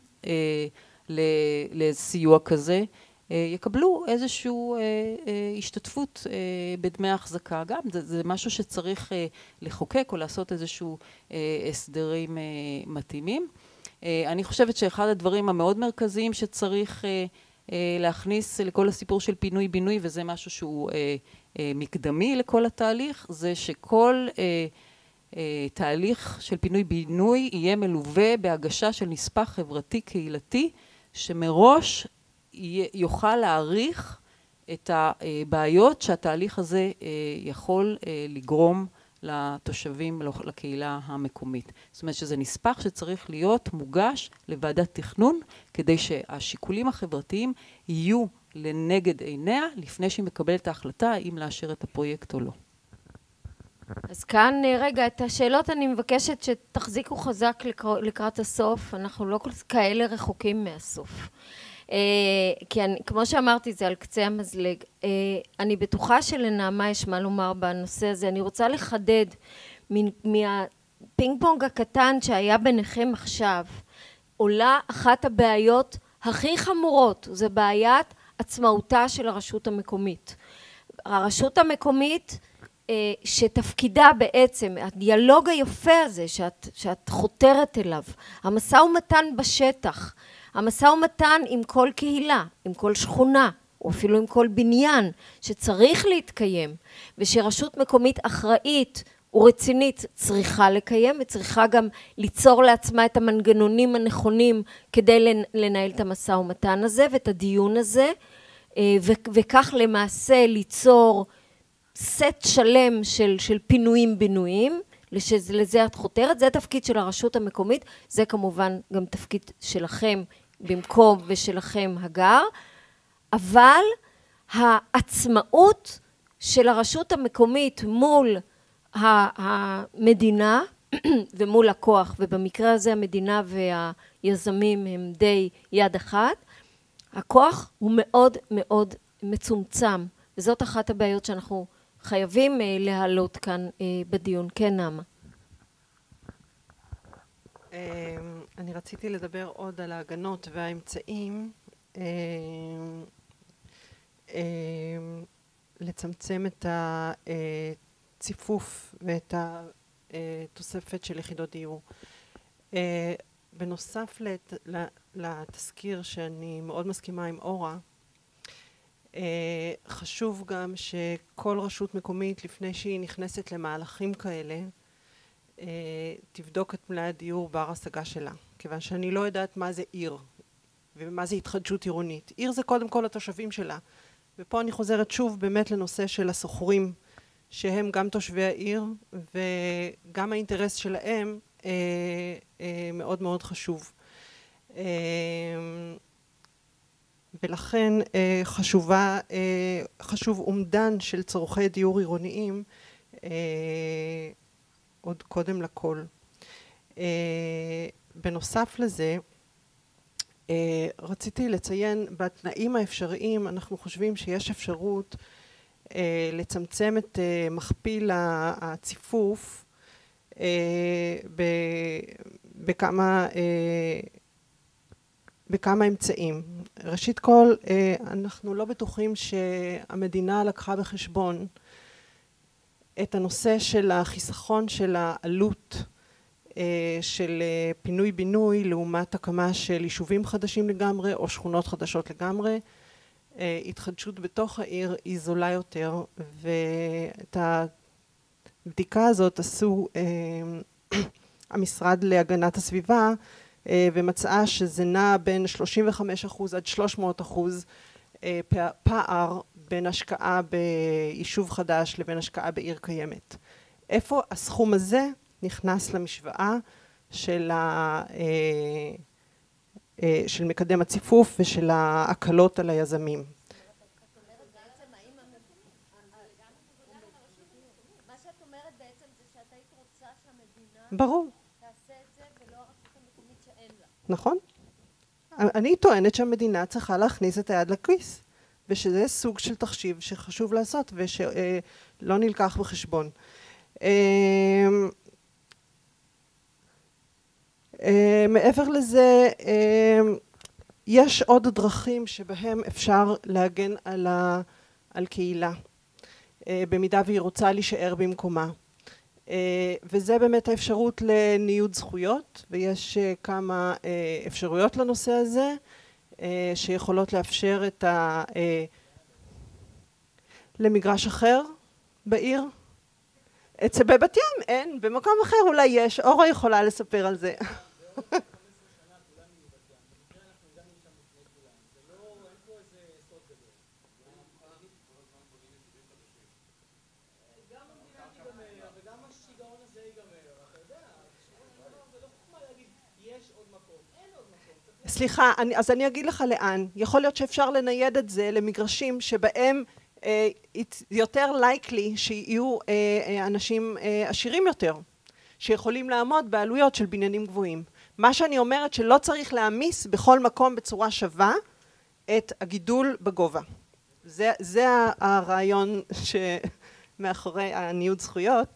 לסיוע כזה, יקבלו איזושהי השתתפות בדמי החזקה. גם זה משהו שצריך לחוקק או לעשות איזשהו הסדרים מתאימים. אני חושבת שאחד הדברים המאוד מרכזיים שצריך להכניס לכל הסיפור של פינוי-בינוי, וזה משהו שהוא מקדמי לכל התהליך, זה שכל תהליך של פינוי-בינוי יהיה מלווה בהגשה של נספח חברתי קהילתי, שמראש יוכל להעריך את הבעיות שהתהליך הזה יכול לגרום לתושבים, לקהילה המקומית. זאת אומרת שזה נספח שצריך להיות מוגש לוועדת תכנון, כדי שהשיקולים החברתיים יהיו לנגד עיניה, לפני שהיא מקבלת את ההחלטה האם לאשר את הפרויקט או לא. אז כאן, רגע, את השאלות אני מבקשת שתחזיקו חזק לקראת הסוף, אנחנו לא כאלה רחוקים מהסוף. כי כמו שאמרתי, זה על קצה המזלג. אני בטוחה שלנעמה יש מה לומר בנושא הזה. אני רוצה לחדד מהפינג פונג הקטן שהיה ביניכם עכשיו, עולה אחת הבעיות הכי חמורות, זה בעיית עצמאותה של הרשות המקומית. הרשות המקומית שתפקידה בעצם, הדיאלוג היפה הזה שאת חותרת אליו, המשא ומתן בשטח, המשא ומתן עם כל קהילה, עם כל שכונה, או אפילו עם כל בניין שצריך להתקיים, ושרשות מקומית אחראית ורצינית צריכה לקיים, וצריכה גם ליצור לעצמה את המנגנונים הנכונים כדי לנהל את המשא ומתן הזה ואת הדיון הזה, וכך למעשה ליצור סט שלם של פינויים בינויים, לזה את חותרת, זה התפקיד של הרשות המקומית, זה כמובן גם תפקיד שלכם במקום ושלכם הגר, אבל העצמאות של הרשות המקומית מול המדינה ומול הכוח, ובמקרה הזה המדינה והיזמים הם די יד אחת, הכוח הוא מאוד מאוד מצומצם, וזאת אחת הבעיות שאנחנו חייבים להעלות כאן בדיון. כן, נעמה. אני רציתי לדבר עוד על ההגנות והאמצעים לצמצם את הציפוף ואת התוספת של יחידות דיור. בנוסף לתזכיר שאני מאוד מסכימה עם אורה, חשוב גם שכל רשות מקומית לפני שהיא נכנסת למהלכים כאלה תבדוק את מלאי הדיור בר השגה שלה, כיוון שאני לא יודעת מה זה עיר ומה זה התחדשות עירונית. עיר זה קודם כל התושבים שלה, ופה אני חוזרת שוב באמת לנושא של השוכרים שהם גם תושבי העיר, וגם האינטרס שלהם מאוד מאוד חשוב. ולכן חשוב אומדן של צורכי דיור עירוניים עוד קודם לכל. בנוסף לזה, רציתי לציין בתנאים האפשריים, אנחנו חושבים שיש אפשרות לצמצם את מכפיל הציפוף בכמה אמצעים. ראשית כל, אנחנו לא בטוחים שהמדינה לקחה בחשבון את הנושא של החיסכון של העלות של פינוי-בינוי לעומת הקמה של יישובים חדשים לגמרי או שכונות חדשות לגמרי. התחדשות בתוך העיר היא זולה יותר, ואת הבדיקה הזאת עשו המשרד להגנת הסביבה, ומצאה שזה נע בין 35% עד 300% פער בין השקעה ביישוב חדש לבין השקעה בעיר קיימת. איפה הסכום הזה נכנס למשוואה של מקדם הציפוף ושל ההקלות על היזמים? מה שאת אומרת בעצם זה שאת היית רוצה שהמדינה ברור. תעשה את זה ולא הרשות המקומית שאין לה. נכון. אני טוענת שהמדינה צריכה להכניס את היד לכיס, ושזה סוג של תחשיב שחשוב לעשות ושלא נלקח בחשבון. מעבר לזה, יש עוד דרכים שבהם אפשר להגן על קהילה, במידה והיא רוצה להישאר במקומה. וזה באמת האפשרות לניוד זכויות, ויש כמה אפשרויות לנושא הזה, שיכולות לאפשר למגרש אחר בעיר. בבת ים אין, במקום אחר אולי יש, אורה יכולה לספר על זה. סליחה, אז אני אגיד לך לאן. יכול להיות שאפשר לנייד את זה למגרשים שבהם יותר likely שיהיו אנשים עשירים יותר, שיכולים לעמוד בעלויות של בניינים גבוהים. מה שאני אומרת שלא צריך להעמיס בכל מקום בצורה שווה את הגידול בגובה. זה הרעיון שמאחורי הניוד זכויות.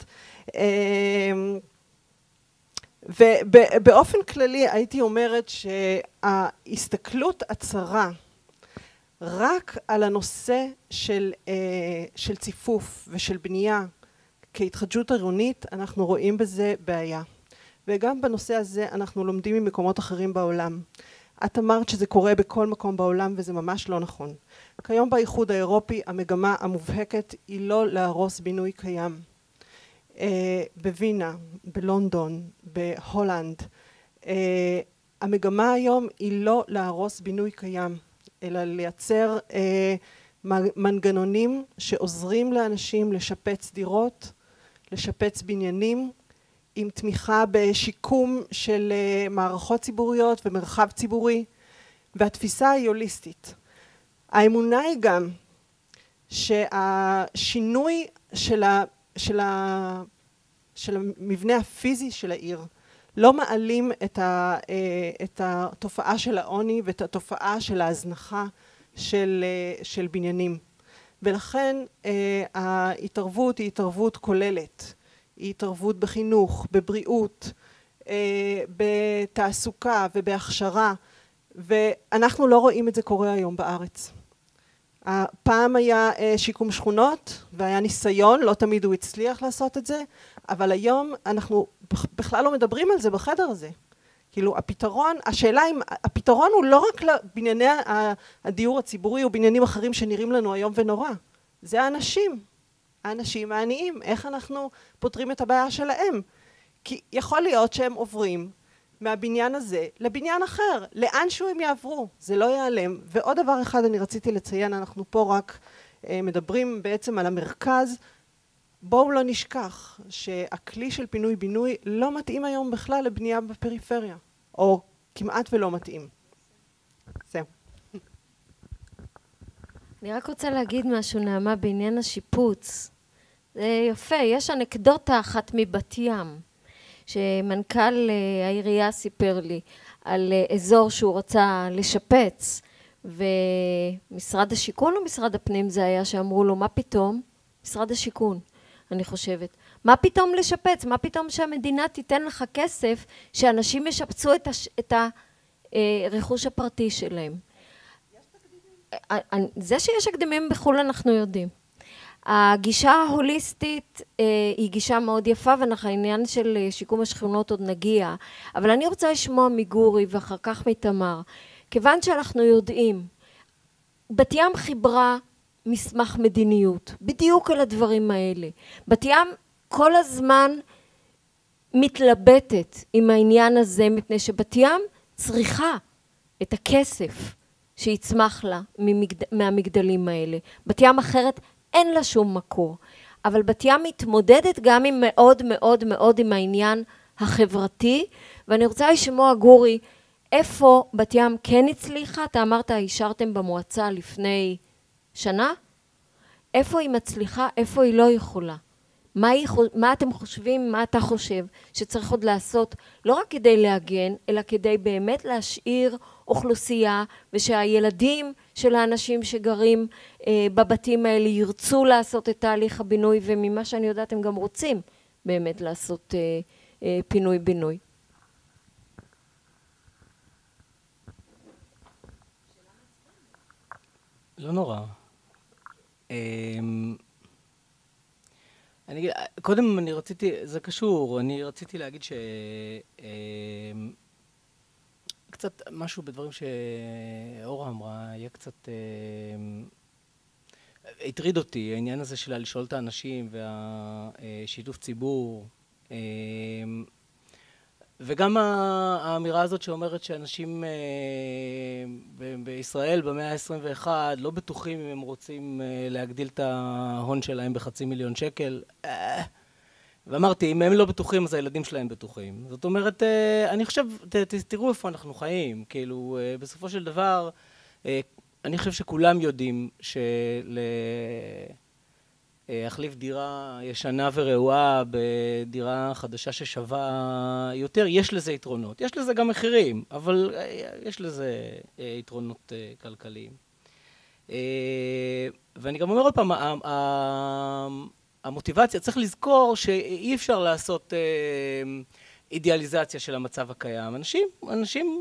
ובאופן כללי הייתי אומרת שההסתכלות הצרה רק על הנושא של ציפוף ושל בנייה כהתחדשות עירונית, אנחנו רואים בזה בעיה. וגם בנושא הזה אנחנו לומדים ממקומות אחרים בעולם. את אמרת שזה קורה בכל מקום בעולם וזה ממש לא נכון. כיום באיחוד האירופי המגמה המובהקת היא לא להרוס בינוי קיים. בווינה, בלונדון, בהולנד. המגמה היום היא לא להרוס בינוי קיים, אלא לייצר מנגנונים שעוזרים לאנשים לשפץ דירות, לשפץ בניינים, עם תמיכה בשיקום של מערכות ציבוריות ומרחב ציבורי, והתפיסה היא הוליסטית. האמונה היא גם שהשינוי של המבנה הפיזי של העיר לא מעלים את התופעה של העוני ואת התופעה של ההזנחה של בניינים. ולכן ההתערבות היא התערבות כוללת. היא התערבות בחינוך, בבריאות, בתעסוקה ובהכשרה, ואנחנו לא רואים את זה קורה היום בארץ. פעם היה שיקום שכונות והיה ניסיון, לא תמיד הוא הצליח לעשות את זה, אבל היום אנחנו בכלל לא מדברים על זה בחדר הזה. כאילו השאלה אם הפתרון הוא לא רק לבנייני הדיור הציבורי או בניינים אחרים שנראים לנו היום ונורא, זה האנשים העניים, איך אנחנו פותרים את הבעיה שלהם. כי יכול להיות שהם עוברים מהבניין הזה לבניין אחר, לאן שהוא הם יעברו, זה לא ייעלם. ועוד דבר אחד אני רציתי לציין, אנחנו פה רק מדברים בעצם על המרכז, בואו לא נשכח שהכלי של פינוי-בינוי לא מתאים היום בכלל לבנייה בפריפריה, או כמעט ולא מתאים. זהו. אני רק רוצה להגיד משהו, נעמה, בעניין השיפוץ. זה יפה, יש אנקדוטה אחת מבת ים, שמנכ"ל העירייה סיפר לי על אזור שהוא רצה לשפץ, ומשרד השיכון או משרד הפנים זה היה שאמרו לו, מה פתאום? משרד השיכון, אני חושבת. מה פתאום לשפץ? מה פתאום שהמדינה תיתן לך כסף שאנשים ישפצו את הרכוש הפרטי שלהם? זה שיש הקדמים בחו"ל אנחנו יודעים. הגישה ההוליסטית היא גישה מאוד יפה, ואנחנו העניין של שיקום השכונות עוד נגיע, אבל אני רוצה לשמוע מגורי ואחר כך מתמר, כיוון שאנחנו יודעים, בת ים חיברה מסמך מדיניות, בדיוק על הדברים האלה. בת ים כל הזמן מתלבטת עם העניין הזה, מפני שבת ים צריכה את הכסף שיצמח לה מהמגדלים האלה. בת ים אחרת אין לה שום מקור, אבל בת ים מתמודדת גם עם מאוד מאוד מאוד עם העניין החברתי, ואני רוצה לשמוע גורי, איפה בת ים כן הצליחה? אתה אמרת, השארתם במועצה לפני שנה? איפה היא מצליחה? איפה היא לא יכולה? מה אתם חושבים, מה אתה חושב שצריך עוד לעשות, לא רק כדי להגן, אלא כדי באמת להשאיר אוכלוסייה, ושהילדים של האנשים שגרים בבתים האלה ירצו לעשות את תהליך הבינוי, וממה שאני יודעת הם גם רוצים באמת לעשות פינוי-בינוי. לא נורא. קודם אני רציתי, זה קשור, אני רציתי להגיד קצת משהו בדברים שאורה אמרה, יהיה קצת, הטריד אותי, העניין הזה שלה לשאול את האנשים והשיתוף ציבור, וגם האמירה הזאת שאומרת שאנשים בישראל במאה ה-21 לא בטוחים אם הם רוצים להגדיל את ההון שלהם ב500,000 שקל. ואמרתי, אם הם לא בטוחים אז הילדים שלהם בטוחים. זאת אומרת, אני חושב, תראו איפה אנחנו חיים. כאילו, בסופו של דבר, אני חושב שכולם יודעים להחליף דירה ישנה ורעועה בדירה חדשה ששווה יותר, יש לזה יתרונות. יש לזה גם מחירים, אבל יש לזה יתרונות כלכליים. ואני גם אומר עוד פעם, המוטיבציה, צריך לזכור שאי אפשר לעשות אידיאליזציה של המצב הקיים. אנשים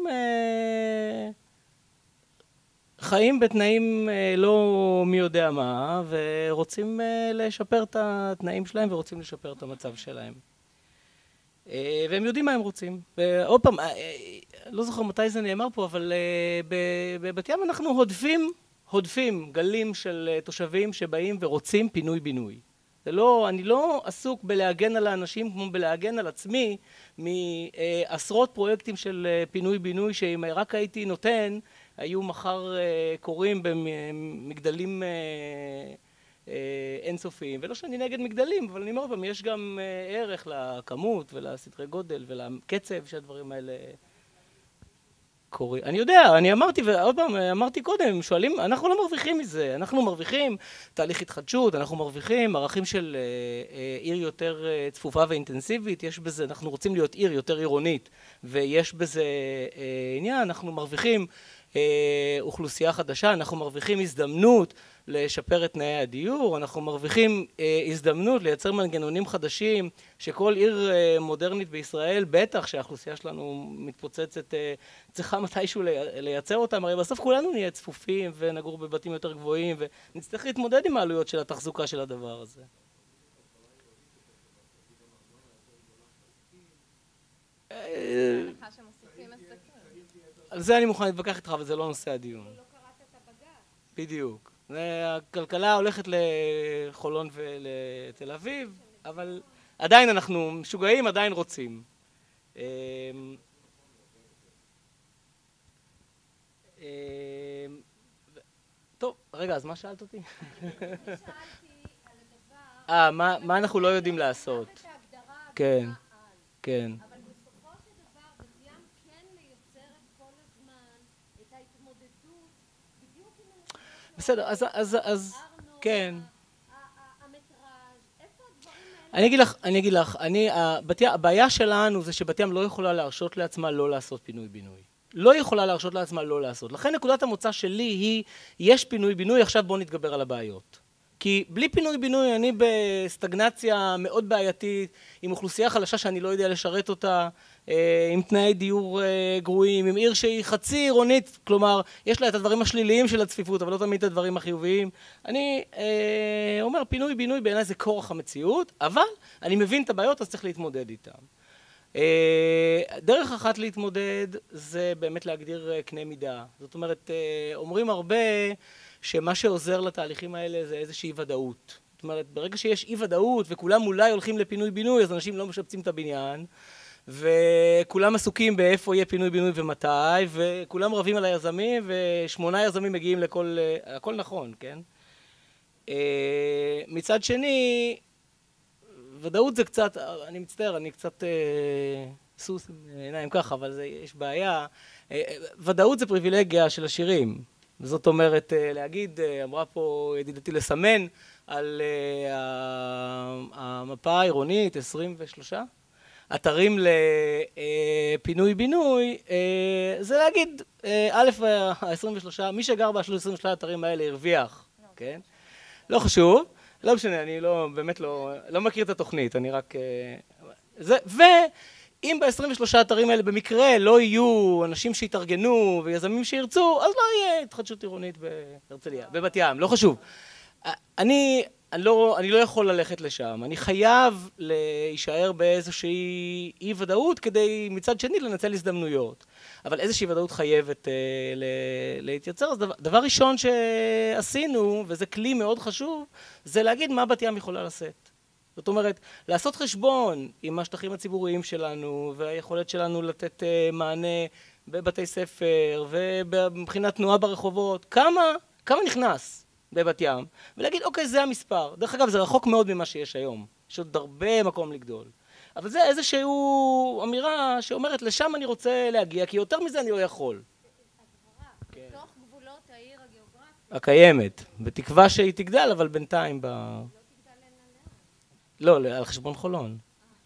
חיים בתנאים לא מי יודע מה, ורוצים לשפר את התנאים שלהם ורוצים לשפר את המצב שלהם. והם יודעים מה הם רוצים. ועוד פעם, לא זוכר מתי זה נאמר פה, אבל בבת ים אנחנו הודפים גלים של תושבים שבאים ורוצים פינוי-בינוי. אני לא עסוק בלהגן על האנשים כמו בלהגן על עצמי מעשרות פרויקטים של פינוי-בינוי שאם רק הייתי נותן, היו מחר קוראים במגדלים אינסופיים. ולא שאני נגד מגדלים, אבל אני אומר פעם, יש גם ערך לכמות ולסדרי גודל ולקצב שהדברים האלה קורים. אני יודע, אני אמרתי, ועוד פעם, אמרתי קודם, שואלים, אנחנו לא מרוויחים מזה, אנחנו מרוויחים תהליך התחדשות, אנחנו מרוויחים ערכים של עיר יותר צפופה ואינטנסיבית, יש בזה, אנחנו רוצים להיות עיר יותר עירונית, ויש בזה עניין, אנחנו מרוויחים אוכלוסייה חדשה, אנחנו מרוויחים הזדמנות לשפר את תנאי הדיור, אנחנו מרוויחים הזדמנות לייצר מנגנונים חדשים שכל עיר מודרנית בישראל, בטח שהאוכלוסייה שלנו מתפוצצת, צריכה מתישהו לייצר אותם, הרי בסוף כולנו נהיה צפופים ונגור בבתים יותר גבוהים ונצטרך להתמודד עם העלויות של התחזוקה של הדבר הזה. על זה אני מוכן להתווכח איתך, אבל זה לא נושא הדיון. לא קראת את הבג"ץ. בדיוק. הכלכלה הולכת לחולון ולתל אביב, אבל עדיין אנחנו משוגעים, עדיין רוצים. טוב, רגע, אז מה שאלת אותי? שאלתי על הדבר... מה אנחנו לא יודעים לעשות? כן, כן. בסדר, אז, כן. אני אגיד לך, הבעיה שלנו זה שבת ים לא יכולה להרשות לעצמה לא לעשות פינוי-בינוי. לא יכולה להרשות לעצמה לא לעשות. לכן נקודת המוצא שלי היא, יש פינוי-בינוי, עכשיו בואו נתגבר על הבעיות. כי בלי פינוי-בינוי אני בסטגנציה מאוד בעייתית, עם אוכלוסייה חלשה שאני לא יודע לשרת אותה, עם תנאי דיור גרועים, עם עיר שהיא חצי עירונית, כלומר, יש לה את הדברים השליליים של הצפיפות, אבל לא תמיד את הדברים החיוביים. אני אומר, פינוי-בינוי בעיניי זה כורח המציאות, אבל אני מבין את הבעיות, אז צריך להתמודד איתן. דרך אחת להתמודד זה באמת להגדיר קנה מידה. זאת אומרת, אומרים הרבה שמה שעוזר לתהליכים האלה זה איזושהי ודאות. זאת אומרת, ברגע שיש אי ודאות וכולם אולי הולכים לפינוי-בינוי, אז אנשים לא משפצים את הבניין, וכולם עסוקים באיפה יהיה פינוי-בינוי ומתי, וכולם רבים על היזמים, ו8 יזמים מגיעים לכל... הכל נכון, כן? מצד שני, ודאות זה קצת, אני מצטער, אני קצת סוס עם עיניים ככה, אבל יש בעיה. ודאות זה פריבילגיה של עשירים. זאת אומרת, להגיד, אמרה פה ידידתי לסמן על המפה העירונית, 23 אתרים לפינוי-בינוי, זה להגיד, א', ה-23, מי שגר ב-23 אתרים האלה הרוויח, כן? לא חשוב. לא משנה, אני לא, באמת לא מכיר את התוכנית, אני רק... ואם ב-23 אתרים האלה במקרה לא יהיו אנשים שיתארגנו ויזמים שירצו, אז לא יהיה התחדשות עירונית בהרצליה, בבת ים, לא חשוב. אני לא יכול ללכת לשם, אני חייב להישאר באיזושהי אי ודאות כדי מצד שני לנצל הזדמנויות. אבל איזושהי ודאות חייבת להתייצר. אז דבר ראשון שעשינו, וזה כלי מאוד חשוב, זה להגיד מה בת ים יכולה לשאת. זאת אומרת, לעשות חשבון עם השטחים הציבוריים שלנו, והיכולת שלנו לתת מענה בבתי ספר, ומבחינת תנועה ברחובות, כמה נכנס בבת ים, ולהגיד, אוקיי, זה המספר. דרך אגב, זה רחוק מאוד ממה שיש היום. יש עוד הרבה מקום לגדול. אבל זה איזושהי אמירה שאומרת, לשם אני רוצה להגיע, כי יותר מזה אני לא יכול. בתוך גבולות העיר הגיאוגרפית. הקיימת, בתקווה שהיא תגדל, אבל בינתיים לא, על חשבון חולון.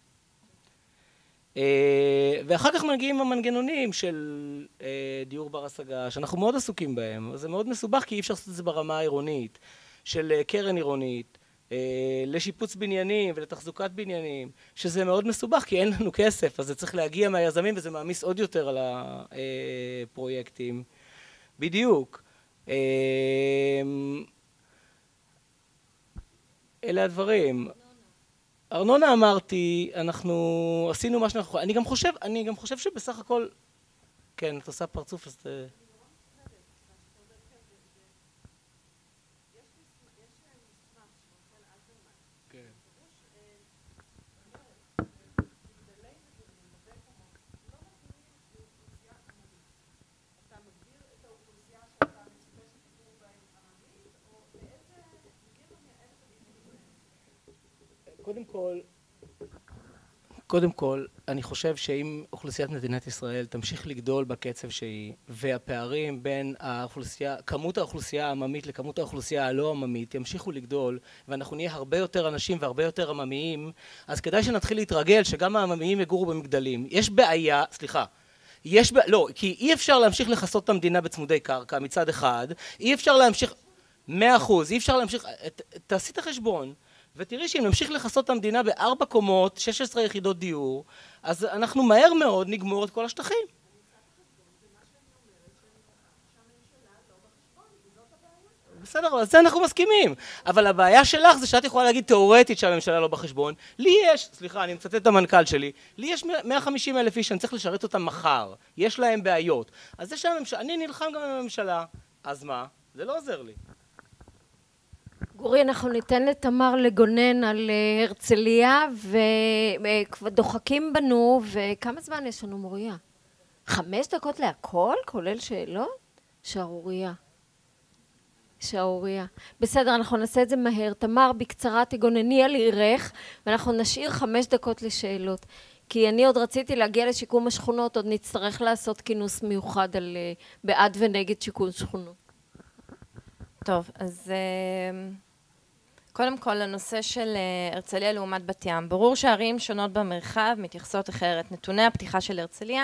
ואחר כך מגיעים המנגנונים של דיור בר השגה, שאנחנו מאוד עסוקים בהם. זה מאוד מסובך, כי אי אפשר לעשות את זה ברמה העירונית, של קרן עירונית, לשיפוץ בניינים ולתחזוקת בניינים, שזה מאוד מסובך, כי אין לנו כסף, אז זה צריך להגיע מהיזמים, וזה מעמיס עוד יותר על הפרויקטים. בדיוק. אלה הדברים. ארנונה אמרתי, אנחנו עשינו מה שאנחנו... אני גם חושב שבסך הכל... כן, את עושה פרצוף, אז... קודם כל, אני חושב שאם אוכלוסיית מדינת ישראל תמשיך לגדול בקצב שהיא, והפערים בין כמות האוכלוסייה העממית לכמות האוכלוסייה הלא עממית ימשיכו לגדול, ואנחנו נהיה הרבה יותר אנשים והרבה יותר עממיים, אז כדאי שנתחיל להתרגל שגם העממיים יגורו במגדלים. יש בעיה, סליחה, לא, כי אי אפשר להמשיך לחסות את המדינה בצמודי קרקע מצד אחד, אי אפשר להמשיך, 100%, אי אפשר להמשיך, תעשי את החשבון, ותראי שאם נמשיך לחסות את המדינה ב4 קומות, 16 יחידות דיור, אז אנחנו מהר מאוד נגמור את כל השטחים. בסדר, אז זה אנחנו מסכימים. אבל הבעיה שלך זה שאת יכולה להגיד תיאורטית שהממשלה לא בחשבון. לי יש, סליחה, אני מצטט את המנכ"ל שלי, לי יש 150,000 איש שאני צריך לשרת אותם מחר. יש להם בעיות. אז זה שהממשלה, אני נלחם גם עם הממשלה, אז מה? זה לא עוזר לי. גורי, אנחנו ניתן לתמר לגונן על הרצליה, ודוחקים בנו, וכמה זמן יש לנו, מוריה? 5 דקות להכל, כולל שאלות? שערוריה. שערוריה. בסדר, אנחנו נעשה את זה מהר. תמר, בקצרה תגונני על עירך, ואנחנו נשאיר 5 דקות לשאלות. כי אני עוד רציתי להגיע לשיקום השכונות, עוד נצטרך לעשות כינוס מיוחד על בעד ונגד שיקום שכונות. טוב, אז קודם כל, הנושא של הרצליה לעומת בת ים. ברור שערים שונות במרחב מתייחסות אחרת. נתוני הפתיחה של הרצליה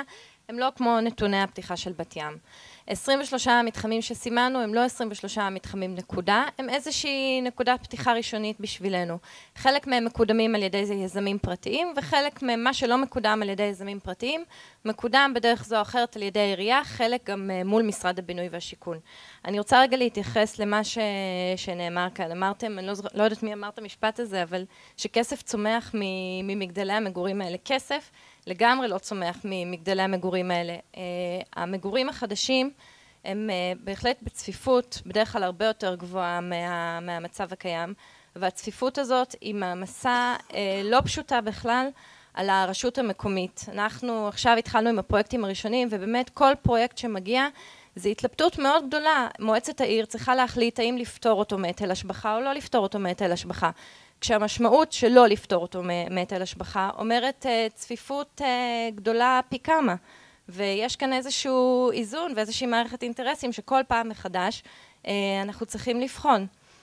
הם לא כמו נתוני הפתיחה של בת ים. 23 המתחמים שסימנו הם לא 23 מתחמים נקודה, הם איזושהי נקודת פתיחה ראשונית בשבילנו. חלק מהם מקודמים על ידי יזמים פרטיים, וחלק ממה שלא מקודם על ידי יזמים פרטיים, מקודם בדרך זו או אחרת על ידי העירייה, חלק גם מול משרד הבינוי והשיכון. אני רוצה רגע להתייחס למה שנאמר כאן. אמרתם, אני לא יודעת מי אמר את המשפט הזה, אבל שכסף צומח ממגדלי המגורים האלה. כסף לגמרי לא צומח ממגדלי המגורים האלה. המגורים החדשים הם בהחלט בצפיפות, בדרך כלל הרבה יותר גבוהה מהמצב הקיים, והצפיפות הזאת היא מעמסה לא פשוטה בכלל על הרשות המקומית. אנחנו עכשיו התחלנו עם הפרויקטים הראשונים, ובאמת כל פרויקט שמגיע זו התלבטות מאוד גדולה. מועצת העיר צריכה להחליט האם לפתור אותו מהיטל השבחה או לא לפתור אותו מהיטל השבחה. כשהמשמעות שלא לפתור אותו מהיטל השבחה אומרת צפיפות גדולה פי כמה. ויש כאן איזשהו איזון ואיזושהי מערכת אינטרסים שכל פעם מחדש אנחנו צריכים לבחון.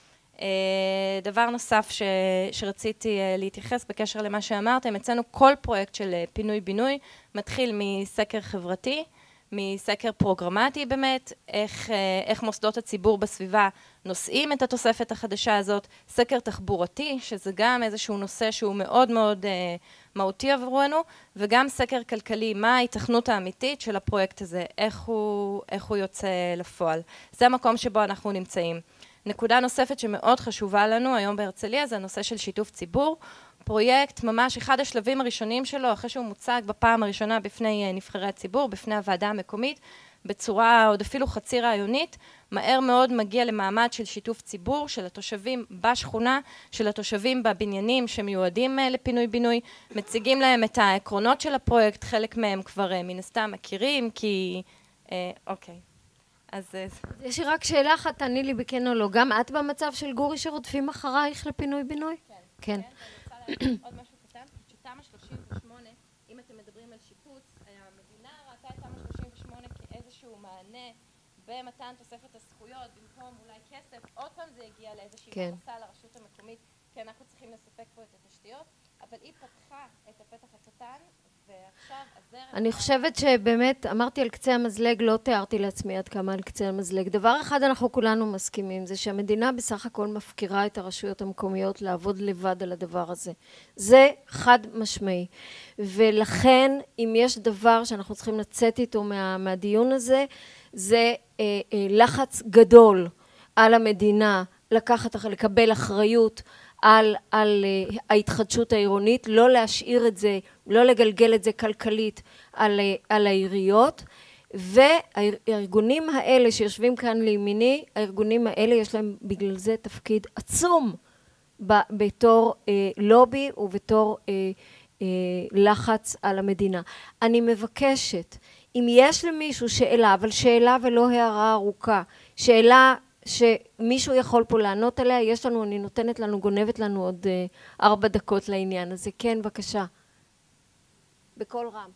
דבר נוסף שרציתי להתייחס בקשר למה שאמרתם, אצלנו כל פרויקט של פינוי-בינוי מתחיל מסקר חברתי, מסקר פרוגרמטי באמת, איך מוסדות הציבור בסביבה נושאים את התוספת החדשה הזאת, סקר תחבורתי, שזה גם איזשהו נושא שהוא מאוד מאוד מהותי עבורנו, וגם סקר כלכלי, מה ההיתכנות האמיתית של הפרויקט הזה, איך הוא יוצא לפועל. זה המקום שבו אנחנו נמצאים. נקודה נוספת שמאוד חשובה לנו היום בהרצליה, זה הנושא של שיתוף ציבור. פרויקט, ממש אחד השלבים הראשונים שלו, אחרי שהוא מוצג בפעם הראשונה בפני נבחרי הציבור, בפני הוועדה המקומית, בצורה עוד אפילו חצי רעיונית, מהר מאוד מגיע למעמד של שיתוף ציבור, של התושבים בשכונה, של התושבים בבניינים שמיועדים לפינוי-בינוי, מציגים להם את העקרונות של הפרויקט, חלק מהם כבר מן הסתם מכירים, כי... אוקיי. אז... יש לי רק שאלה אחת, תעני לי בכן או לא. גם את במצב של גורי שרודפים אחרייך לפינוי-בינוי? כן. אני רוצה להגיד עוד משהו קטן, שתמ"א 38, אם אתם מדברים על שיפוץ, המדינה ראתה את תמ"א 38 כאיזשהו מענה במתן תוספת הזכויות, במקום אולי כסף, עוד פעם זה הגיע לאיזושהי מכסה לרשות המקומית, כי אנחנו צריכים לספק פה את התשתיות, אבל היא פתחה את הפתח הקטן, ועכשיו הזרם... אני חושבת שבאמת, אמרתי על קצה המזלג, לא תיארתי לעצמי עד כמה על קצה המזלג. דבר אחד אנחנו כולנו מסכימים, זה שהמדינה בסך הכל מפקירה את הרשויות המקומיות לעבוד לבד על הדבר הזה. זה חד משמעי. ולכן, אם יש דבר שאנחנו צריכים לצאת איתו מהדיון הזה, זה לחץ גדול על המדינה לקבל אחריות על ההתחדשות העירונית, לא להשאיר את זה, לא לגלגל את זה כלכלית על העיריות, והארגונים האלה שיושבים כאן לימיני, הארגונים האלה יש להם בגלל זה תפקיד עצום בתור לובי ובתור לחץ על המדינה. אני מבקשת, אם יש למישהו שאלה, אבל שאלה ולא הערה ארוכה, שאלה שמישהו יכול פה לענות עליה, יש לנו, אני נותנת לנו, גונבת לנו עוד 4 דקות לעניין הזה. כן, בבקשה. בכל רם.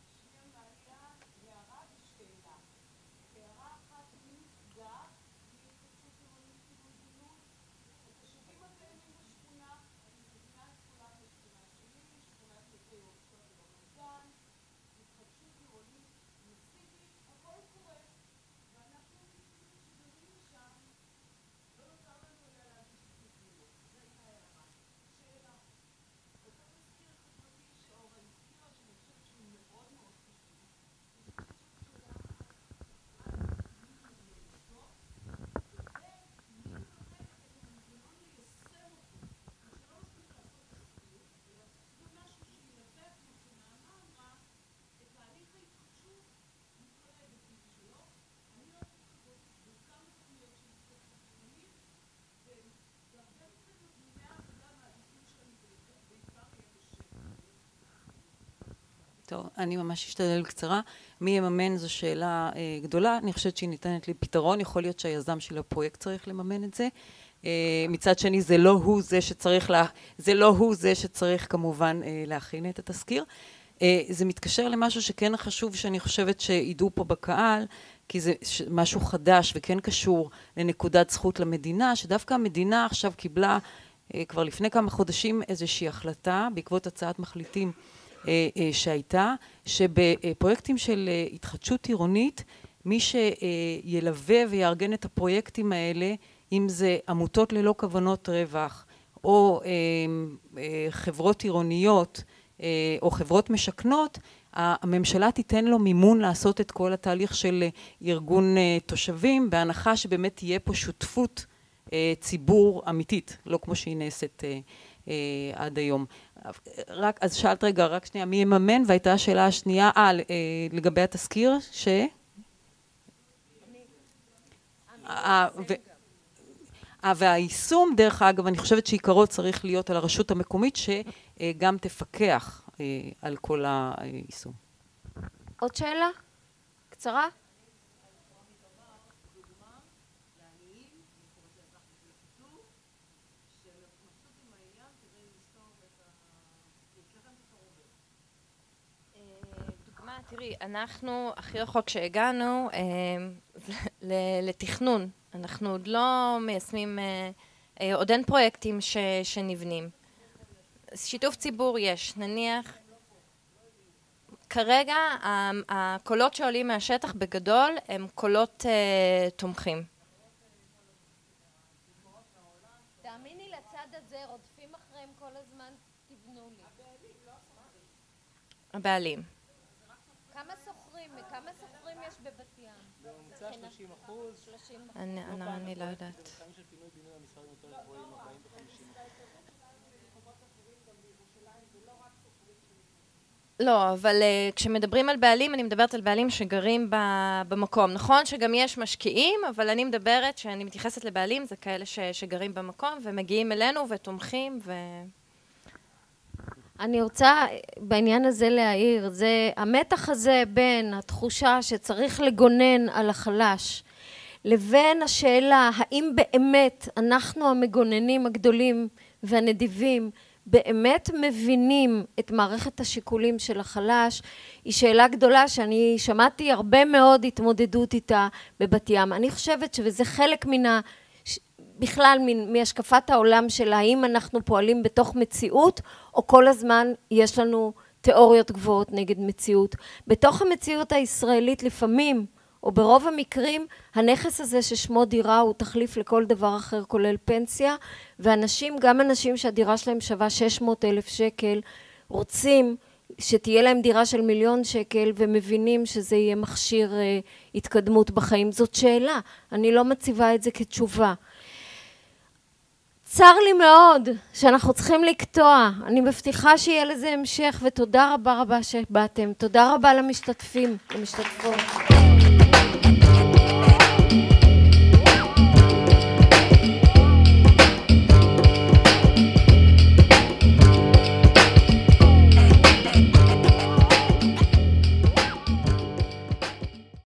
טוב, אני ממש אשתדל קצרה. מי יממן זו שאלה גדולה. אני חושבת שהיא ניתנת לי פתרון. יכול להיות שהיזם של הפרויקט צריך לממן את זה. מצד שני, זה לא הוא זה שצריך כמובן להכין את התזכיר. זה מתקשר למשהו שכן חשוב שאני חושבת שידעו פה בקהל, כי זה משהו חדש וכן קשור לנקודת זכות למדינה, שדווקא המדינה עכשיו קיבלה כבר לפני כמה חודשים איזושהי החלטה בעקבות הצעת מחליטים שהייתה, שבפרויקטים של התחדשות עירונית, מי שילווה ויארגן את הפרויקטים האלה, אם זה עמותות ללא כוונות רווח, או חברות עירוניות, או חברות משכנות, הממשלה תיתן לו מימון לעשות את כל התהליך של ארגון תושבים, בהנחה שבאמת תהיה פה שותפות ציבור אמיתית, לא כמו שהיא נעשית עד היום. אז שאלת רגע, רק שנייה, מי יממן? והייתה השאלה השנייה, לגבי התזכיר, והיישום, דרך אגב, אני חושבת שעיקרו צריך להיות על הרשות המקומית, שגם תפקח על כל היישום. עוד שאלה? קצרה? תראי, אנחנו הכי רחוק שהגענו לתכנון. אנחנו עוד לא מיישמים, עוד אין פרויקטים שנבנים. שיתוף ציבור יש, נניח. כרגע הקולות שעולים מהשטח בגדול הם קולות תומכים. תאמיני לצד הזה, רודפים אחריהם כל הזמן, תבנו לי. הבעלים. כמה סוחרים יש בבת ים? בממוצע 30%. אני לא יודעת. לא, אבל כשמדברים על בעלים, אני מדברת על בעלים שגרים במקום. נכון שגם יש משקיעים, אבל אני מדברת, שאני מתייחסת לבעלים, זה כאלה שגרים במקום ומגיעים אלינו ותומכים אני רוצה בעניין הזה להעיר, זה המתח הזה בין התחושה שצריך לגונן על החלש, לבין השאלה האם באמת אנחנו המגוננים הגדולים והנדיבים באמת מבינים את מערכת השיקולים של החלש, היא שאלה גדולה שאני שמעתי הרבה מאוד התמודדות איתה בבת ים. אני חושבת שזה חלק בכלל מהשקפת העולם של האם אנחנו פועלים בתוך מציאות, או כל הזמן יש לנו תיאוריות גבוהות נגד מציאות. בתוך המציאות הישראלית לפעמים, או ברוב המקרים, הנכס הזה ששמו דירה הוא תחליף לכל דבר אחר כולל פנסיה, ואנשים, גם אנשים שהדירה שלהם שווה 600,000 שקל, רוצים שתהיה להם דירה של 1,000,000 שקל, ומבינים שזה יהיה מכשיר התקדמות בחיים. זאת שאלה, אני לא מציבה את זה כתשובה. צר לי מאוד שאנחנו צריכים לקטוע, אני מבטיחה שיהיה לזה המשך, ותודה רבה רבה שבאתם, תודה רבה למשתתפים, למשתתפות.